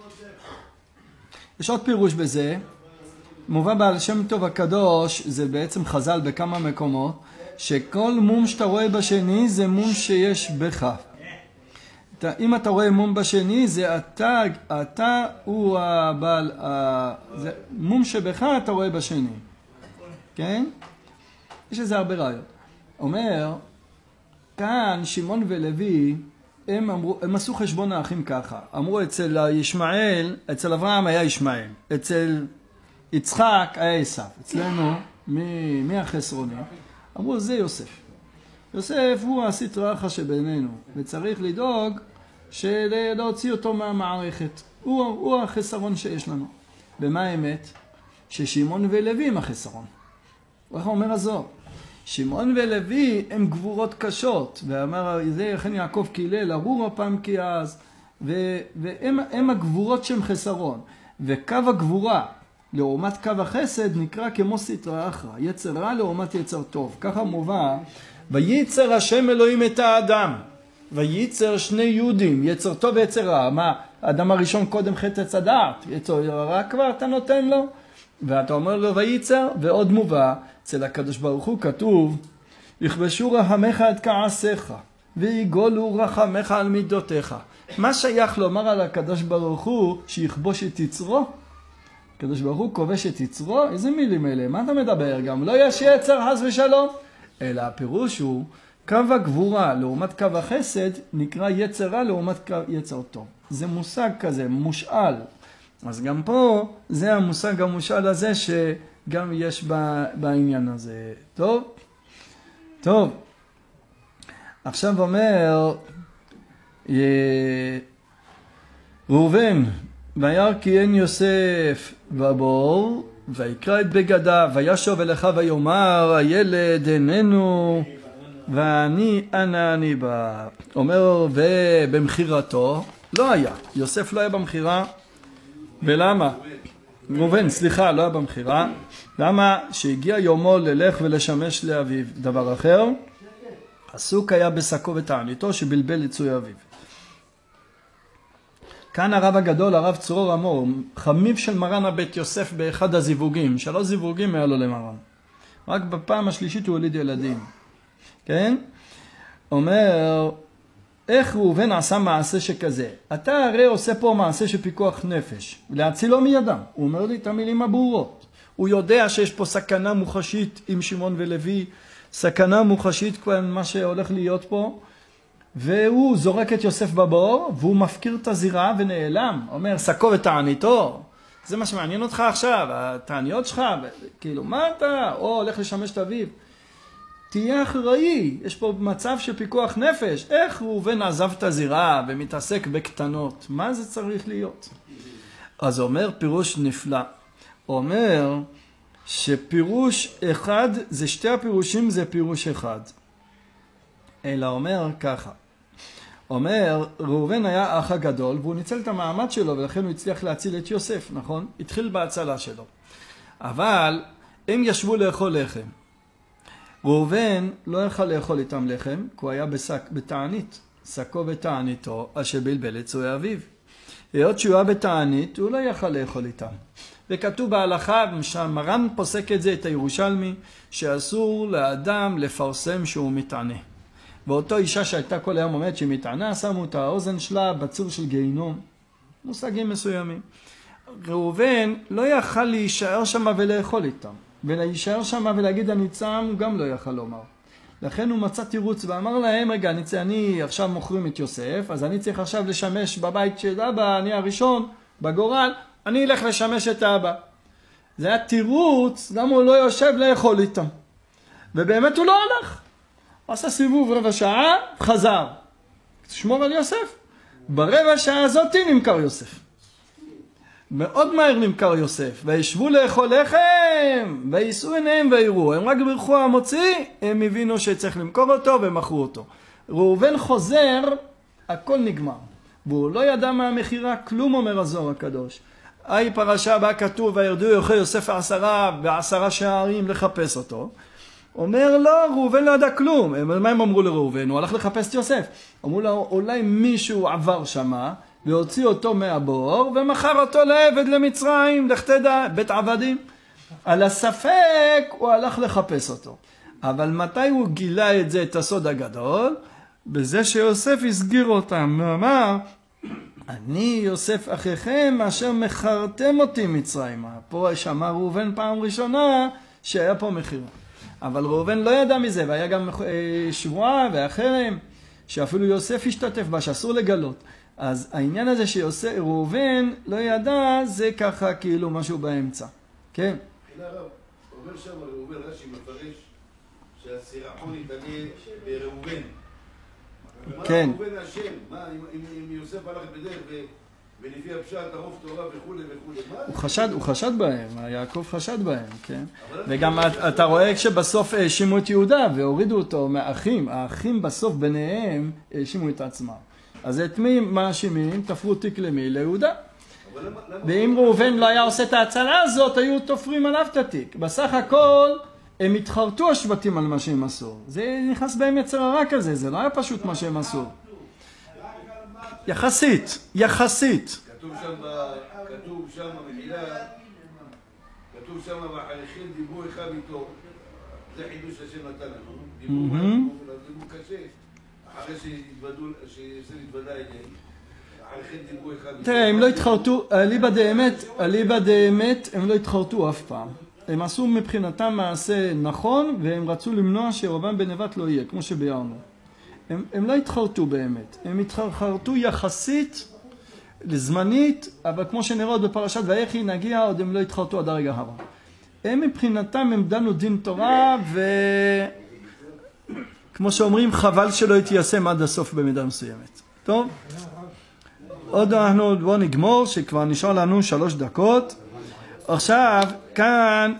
יש עוד פירוש בזה. מובא בעל שם טוב הקדוש, זה בעצם חז"ל בכמה מקומות, שכל מום שאתה רואה בשני זה מום שיש בך. אם אתה רואה מום בשני, זה אתה הוא הבעל, זה מום שבך אתה רואה בשני. כן? יש לזה הרבה ראיות. אומר, כאן שמעון ולוי, הם עשו חשבון האחים ככה. אמרו אצל ישמעאל, אצל אברהם היה ישמעאל, אצל יצחק היה עשיו, אצלנו מי החסרונים? אמרו זה יוסף. יוסף הוא הסטרא אחרא שבינינו, וצריך לדאוג להוציא אותו מהמערכת. הוא החסרון שיש לנו. ומה האמת? ששמעון ולוי הם החסרון. איך אומר הזוהר? שמעון ולוי הם גבורות קשות, ואמר זה לכן יעקב קילל, ארור הפעם כי אז, והם הגבורות שהם חסרון. וקו הגבורה לעומת קו החסד נקרא כמו סטרא אחרא, יצר רע לעומת יצר טוב. ככה מובא, וייצר השם אלוהים את האדם, וייצר שני יהודים, יצר טוב ויצר רע. מה, האדם הראשון קודם חטא עץ הדעת, יצר רע כבר אתה נותן לו, ואתה אומר לו וייצר, ועוד מובא, אצל הקדוש ברוך הוא כתוב, יכבשו רחמך את כעסיך, ויגולו רחמך על מידותיך. מה שייך לומר על הקדוש ברוך הוא שיכבוש את יצרו? הקדוש ברוך הוא כובש את יצרו? איזה מילים אלה? מה אתה מדבר? גם לא יש יצר חס ושלום? אלא הפירוש הוא, קו הגבורה לעומת קו החסד נקרא יצר רע לעומת קו יצר טוב. זה מושג כזה, מושאל. אז גם פה זה המושג המושאל הזה שגם יש בעניין הזה. טוב? טוב. עכשיו אומר ראובן, וירא כי אין יוסף בבור, ויקרא את בגדיו, וישוב אל אחיו ויאמר, הילד איננו, ואני אנה אני בא. אומר, ובמחירתו לא היה. יוסף לא היה במחירה. ולמה? ראובן, סליחה, לא היה במחירה. למה? שהגיע יומו ללך ולשמש לאביו. דבר אחר, עסוק היה בשקו ותעניתו שבלבל יצוי אביו. כאן הרב הגדול, הרב צרור אמור, חמיו של מרן הבית יוסף באחד הזיווגים, 3 זיווגים היה לו למרן. רק בפעם השלישית הוא הוליד ילדים. כן? אומר, איך ראובן עשה מעשה שכזה? אתה הרי עושה פה מעשה של פיקוח נפש, להצילו מידם. הוא אומר לי את המילים הברורות. הוא יודע שיש פה סכנה מוחשית עם שמעון ולוי, סכנה מוחשית כבר מה שהולך להיות פה, והוא זורק את יוסף בבור, והוא מפקיר את הזירה ונעלם. אומר, שקו ותעניתו. זה מה שמעניין אותך עכשיו, התעניות שלך, כאילו, מה אתה? או הולך לשמש את אביו. תהיה אחראי, יש פה מצב של פיקוח נפש. איך ראובן עזב את הזירה ומתעסק בקטנות? מה זה צריך להיות? אז אומר פירוש נפלא. אומר שפירוש אחד, זה שתי הפירושים זה פירוש אחד. אלא אומר ככה. אומר, ראובן היה אח הגדול והוא ניצל את המעמד שלו ולכן הוא הצליח להציל את יוסף, נכון? התחיל בהצלה שלו. אבל הם ישבו לאכול לחם. ראובן לא יכל לאכול איתם לחם, כי הוא היה בתענית, שקו בתעניתו, אשר בלבל את צוי אביו. היות שהוא היה בתענית, הוא לא יכל לאכול איתם. וכתוב בהלכה, מרן פוסק את זה, את הירושלמי, שאסור לאדם לפרסם שהוא מתענה. ואותו אישה שהייתה כל היום עומדת שהיא מתענה, שמו את האוזן שלה בצור של גיהינום. מושגים מסוימים. ראובן לא יכל להישאר שם ולאכול איתם. ולהישאר שם ולהגיד אני צם, הוא גם לא יכל לומר. לכן הוא מצא תירוץ ואמר להם, רגע, אני עכשיו מוכרים את יוסף, אז אני צריך עכשיו לשמש בבית של אבא, אני הראשון, בגורל, אני אלך לשמש את אבא. זה היה תירוץ, למה הוא לא יושב לאכול איתם. ובאמת הוא לא הלך. הוא עשה סיבוב רבע שעה, חזר. תשמור על יוסף. ברבע שעה הזאת נמכר יוסף. מאוד מהר נמכר יוסף. וישבו לאכול לחם, ויישאו עיניהם ויראו. הם רק ברכו המוציא, הם הבינו שצריך למכור אותו ומכרו אותו. ראובן חוזר, הכל נגמר. והוא לא ידע מהמחירה כלום, אומר הזוהר הקדוש. היי פרשה בה כתוב, וירדו יוכי יוסף 10 שערים לחפש אותו. אומר לא, ראובן לא ידע כלום. מה הם אמרו לראובן? הוא הלך לחפש את יוסף. אמרו לו, אולי מישהו עבר שמה, והוציא אותו מהבור, ומכר אותו לעבד למצרים, לך תדע, בית עבדים. על הספק הוא הלך לחפש אותו. אבל מתי הוא גילה את זה, את הסוד הגדול? בזה שיוסף הסגיר אותם, ואמר, אני יוסף אחיכם אשר מכרתם אותי מצרימה. פה שמע ראובן פעם ראשונה שהיה פה מחירה. אבל ראובן לא ידע מזה, והיה גם שבועה והחרם, שאפילו יוסף השתתף בה, שאסור לגלות. אז העניין הזה ראובן לא ידע, זה ככה כאילו משהו באמצע. כן? חילה רב, אומר שם ראובן רש"י מפרש שהסירחון יתענה בראובן. כן. ראובן השם, מה, אם יוסף הלך בדרך ולפי הפשט הרוב תורה וכו' וכו'. הוא חשד בהם, יעקב חשד בהם, כן? וגם אתה רואה שבסוף האשימו את יהודה והורידו אותו מהאחים. האחים בסוף ביניהם האשימו את עצמם. אז את מי מאשימים? תפרו תיק למי? ליהודה. ואם ראובן לא היה עושה את ההצלה הזאת, היו תופרים עליו את התיק. בסך הכל הם התחרטו השבטים על מה שהם עשו. זה נכנס בהם יצר הרע כזה, זה לא היה פשוט מה שהם עשו. יחסית. כתוב שם במגילה, כתוב שם והחניכים דיברו אחד איתו, זה חידוש השם נתן לנו, דיברו קשה, אחרי שיוסף התוודע אליהם, החניכים דיברו אחד איתו. תראה, הם לא התחרטו, אליבא דאמת, הם לא התחרטו אף פעם. הם עשו מבחינתם מעשה נכון, והם רצו למנוע שירבעם בן נבט לא יהיה, כמו שביארנו. הם לא התחרטו באמת, הם התחרטו יחסית, לזמנית, אבל כמו שנראה עוד בפרשת ויחי נגיע, עוד הם לא התחרטו עד הרגע הבא. הם מבחינתם הם דנו דין תורה, וכמו שאומרים, חבל שלא יתיישם עד הסוף במידה מסוימת. טוב? עוד בואו נגמור, שכבר נשאר לנו 3 דקות. עכשיו, כאן,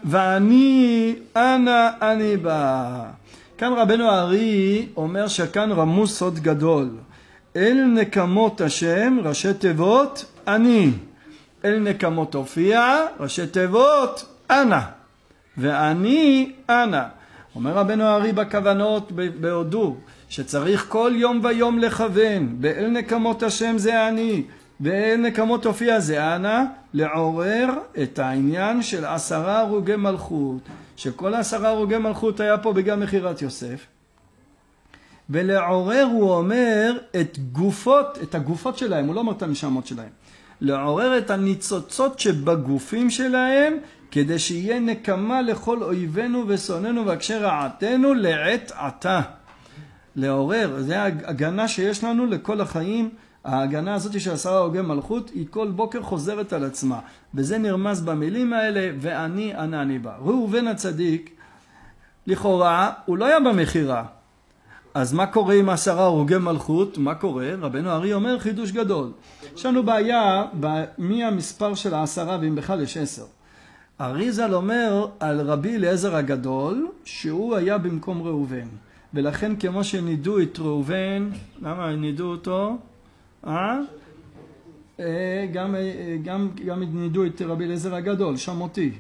אני בא. כאן רבנו הארי אומר שכאן רמוז סוד גדול. אל נקמות השם, ראשי תיבות, אני. אל נקמות הופיע, ראשי תיבות, אנא. ואני, אנא. אומר רבנו הארי בכוונות בהודו, שצריך כל יום ויום לכוון. באל נקמות השם זה אני. ואל נקמות הופיע זה אנא, לעורר את העניין של 10 הרוגי מלכות. שכל 10 הרוגי מלכות היה פה בגלל מחירת יוסף. ולעורר הוא אומר את הגופות שלהם, הוא לא אומר את הנשמות שלהם. לעורר את הניצוצות שבגופים שלהם, כדי שיהיה נקמה לכל אויבינו ושונאינו והקשר רעתנו לעת עתה. לעורר, זה ההגנה שיש לנו לכל החיים. ההגנה הזאת של 10 הרוגי מלכות היא כל בוקר חוזרת על עצמה. וזה נרמז במילים האלה, ואני בא. ראובן הצדיק, לכאורה הוא לא היה במחירה. אז מה קורה עם 10 הרוגי מלכות? מה קורה? רבנו ארי אומר חידוש גדול. יש לנו בעיה מי המספר של 10 ואם בכלל יש 10. אריזל אומר על רבי אליעזר הגדול שהוא היה במקום ראובן. ולכן כמו שנידו את ראובן, למה נידו אותו? גם נידו את רבי אליעזר הגדול, שם אותי.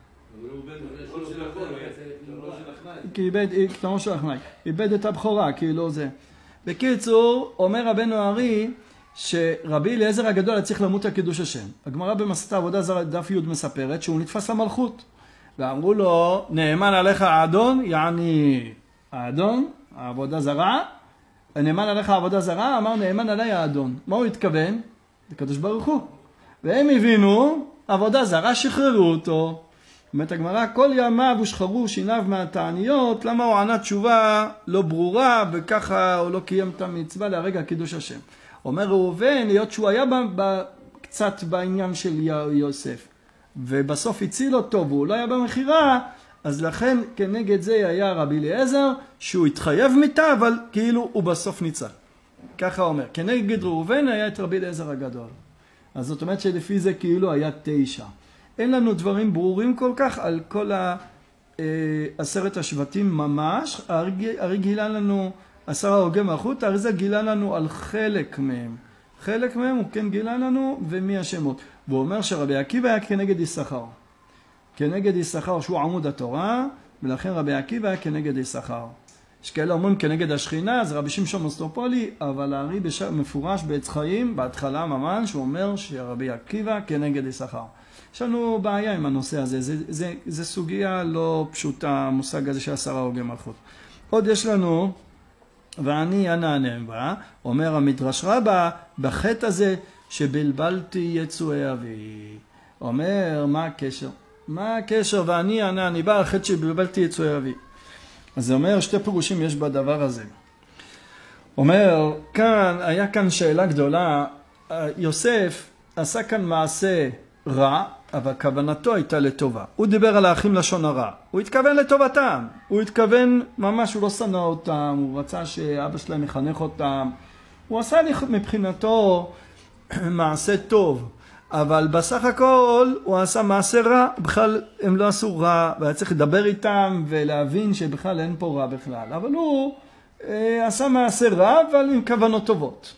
כי איבד, כמו של החנאי, איבד את הבכורה, כאילו זה. בקיצור, אומר רבנו ארי, שרבי אליעזר הגדול היה צריך למות על קידוש השם. הגמרא במסכת העבודה זרה דף י' מספרת שהוא נתפס למלכות. ואמרו לו, נאמן עליך האדון, יעני האדון, העבודה זרה. נאמן עליך העבודה זרה, אמר נאמן עלי האדון. מה הוא התכוון? לקדוש ברוך הוא. והם הבינו, עבודה זרה שחררו אותו. אומרת הגמרא, כל ימיו הושחרו שיניו מהתעניות, למה הוא ענה תשובה לא ברורה, וככה הוא לא קיים את המצווה להרגע קידוש השם. אומר ראובן, להיות שהוא היה קצת בעניין של יוסף, ובסוף הציל אותו, והוא לא היה במחירה, אז לכן כנגד זה היה רבי אליעזר, שהוא התחייב מיתה, אבל כאילו הוא בסוף ניצל. ככה אומר, כנגד ראובן היה את רבי אליעזר הגדול. אז זאת אומרת שלפי זה כאילו היה 9. אין לנו דברים ברורים כל כך על כל 10 השבטים ממש. הרי גילה לנו 10 הרוגי מלכות, הרי זה גילה לנו על חלק מהם. חלק מהם הוא כן גילה לנו ומי השמות. והוא אומר שרבי עקיבא היה כנגד יששכר. כנגד יששכר שהוא עמוד התורה, ולכן רבי עקיבא היה כנגד יששכר. יש כאלה אומרים כנגד השכינה, זה רבי שמשון מוסטרופולי, אבל הארי מפורש בעץ חיים, בהתחלה ממש, הוא אומר שרבי עקיבא כנגד יששכר. יש לנו בעיה עם הנושא הזה, זה סוגיה לא פשוטה, המושג הזה של 10 הרוגי מלכות. עוד יש לנו, ואני אנענע בה, אומר המדרש רבה, בחטא הזה שבלבלתי יצואי אבי. אומר, מה הקשר? מה הקשר? ואני אנענע בה, החטא שבלבלתי יצואי אבי. אז זה אומר, 2 פירושים יש בדבר הזה. אומר, היה כאן שאלה גדולה, יוסף עשה כאן מעשה רע, אבל כוונתו הייתה לטובה. הוא דיבר על האחים לשון הרע. הוא התכוון לטובתם. הוא התכוון, ממש הוא לא שנא אותם, הוא רצה שאבא שלהם יחנך אותם. הוא עשה מבחינתו מעשה טוב. אבל בסך הכל הוא עשה מעשה רע, בכלל הם לא עשו רע, והיה צריך לדבר איתם ולהבין שבכלל אין פה רע בכלל. אבל הוא עשה מעשה רע, אבל עם כוונות טובות.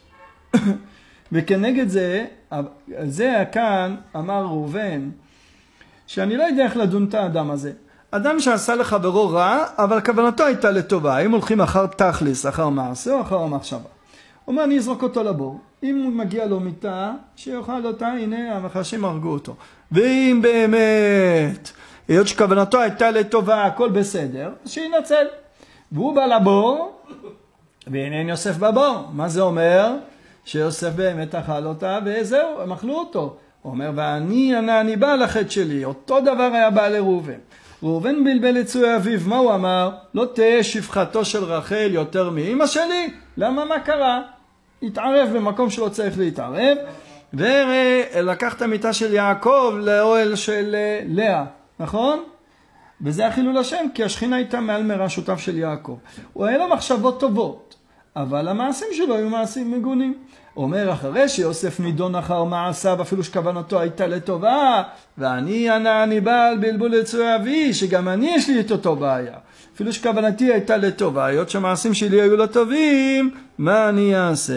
וכנגד זה, זה כאן אמר ראובן, שאני לא יודע איך לדון את האדם הזה. אדם שעשה לחברו רע, אבל כוונתו הייתה לטובה. אם הולכים אחר תכלס, אחר מעשה או אחר המחשבה. הוא אומר, אני אזרוק אותו לבור. אם הוא מגיע לו מיטה, שיאכל אותה, הנה המחשים הרגו אותו. ואם באמת, היות שכוונתו הייתה לטובה, הכל בסדר, שינצל. והוא בא לבור, והנה יוסף בבור. מה זה אומר? שיוסף באמת אכל אותה, וזהו, הם אכלו אותו. הוא אומר, ואני בא על החטא שלי. אותו דבר היה בא לראובן. ראובן בלבל את צוי אביו, מה הוא אמר? לא תהיה שפחתו של רחל יותר מאמא שלי? למה, מה קרה? התערב במקום שלא צריך להתערב, ולקח את המיטה של יעקב לאוהל של לאה, נכון? וזה החילול השם, כי השכינה הייתה מעל מראשותיו של יעקב. הוא היה לו מחשבות טובות, אבל המעשים שלו היו מעשים מגונים. הוא אומר, אחרי שיוסף נידון אחר מעשיו, אפילו שכוונתו הייתה לטובה, ואני בעל בלבול יצואי אבי, שגם אני יש לי את אותו בעיה. אפילו שכוונתי הייתה לטובה, היות שהמעשים שלי היו לא טובים, מה אני אעשה?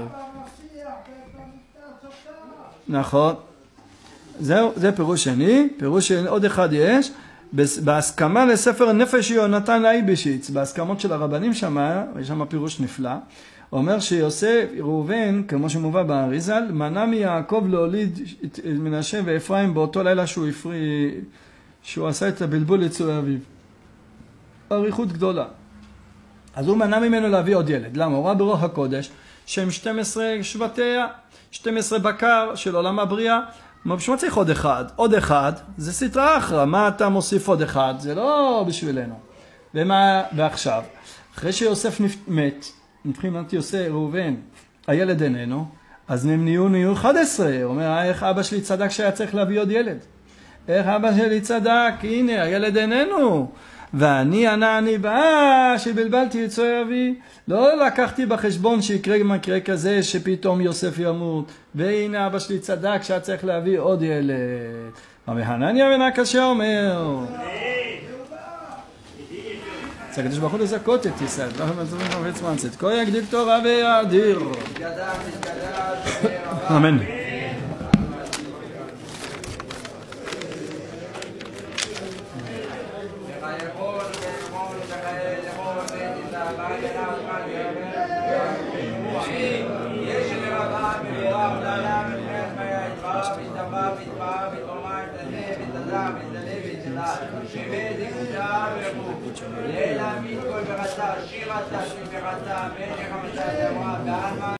נכון. זהו, זה פירוש שני. פירוש שני, עוד אחד יש. בהסכמה לספר נפש יונתן לאייבשיץ, בהסכמות של הרבנים שם, יש שם פירוש נפלא. הוא אומר שיוסף, ראובן, כמו שמובא באריזל, מנע מיעקב להוליד את מנשה ואפרים באותו לילה שהוא עשה את הבלבול יצואי אביו. אריכות גדולה. אז הוא מנע ממנו להביא עוד ילד. למה? הוא ראה ברוח הקודש שהם 12 שבטיה, 12 בקר של עולם הבריאה. מה בשביל צריך עוד אחד? עוד אחד זה סטרה אחרא. מה אתה מוסיף עוד אחד? זה לא בשבילנו. ועכשיו, אחרי שיוסף מת, מבחינת יוסף, ראובן, הילד איננו, אז הם נהיו 11. הוא אומר, איך אבא שלי צדק שהיה צריך להביא עוד ילד? איך אבא שלי צדק? הנה, הילד איננו. ואני ענני בה שבלבלתי את צועי אבי, לא לקחתי בחשבון שיקרה מקרה כזה שפתאום יוסף ימות, והנה אבא שלי צדק שהיה צריך להביא עוד ילד. רבי חנניה בן עקשיא אומר, הקדוש ברוך הוא לזכות את ישראל, צדקו יגדיל תורה ויאדיר. אמן. להעמיד כל ברצה, שיר רצה, שיר ברצה, מלך המשה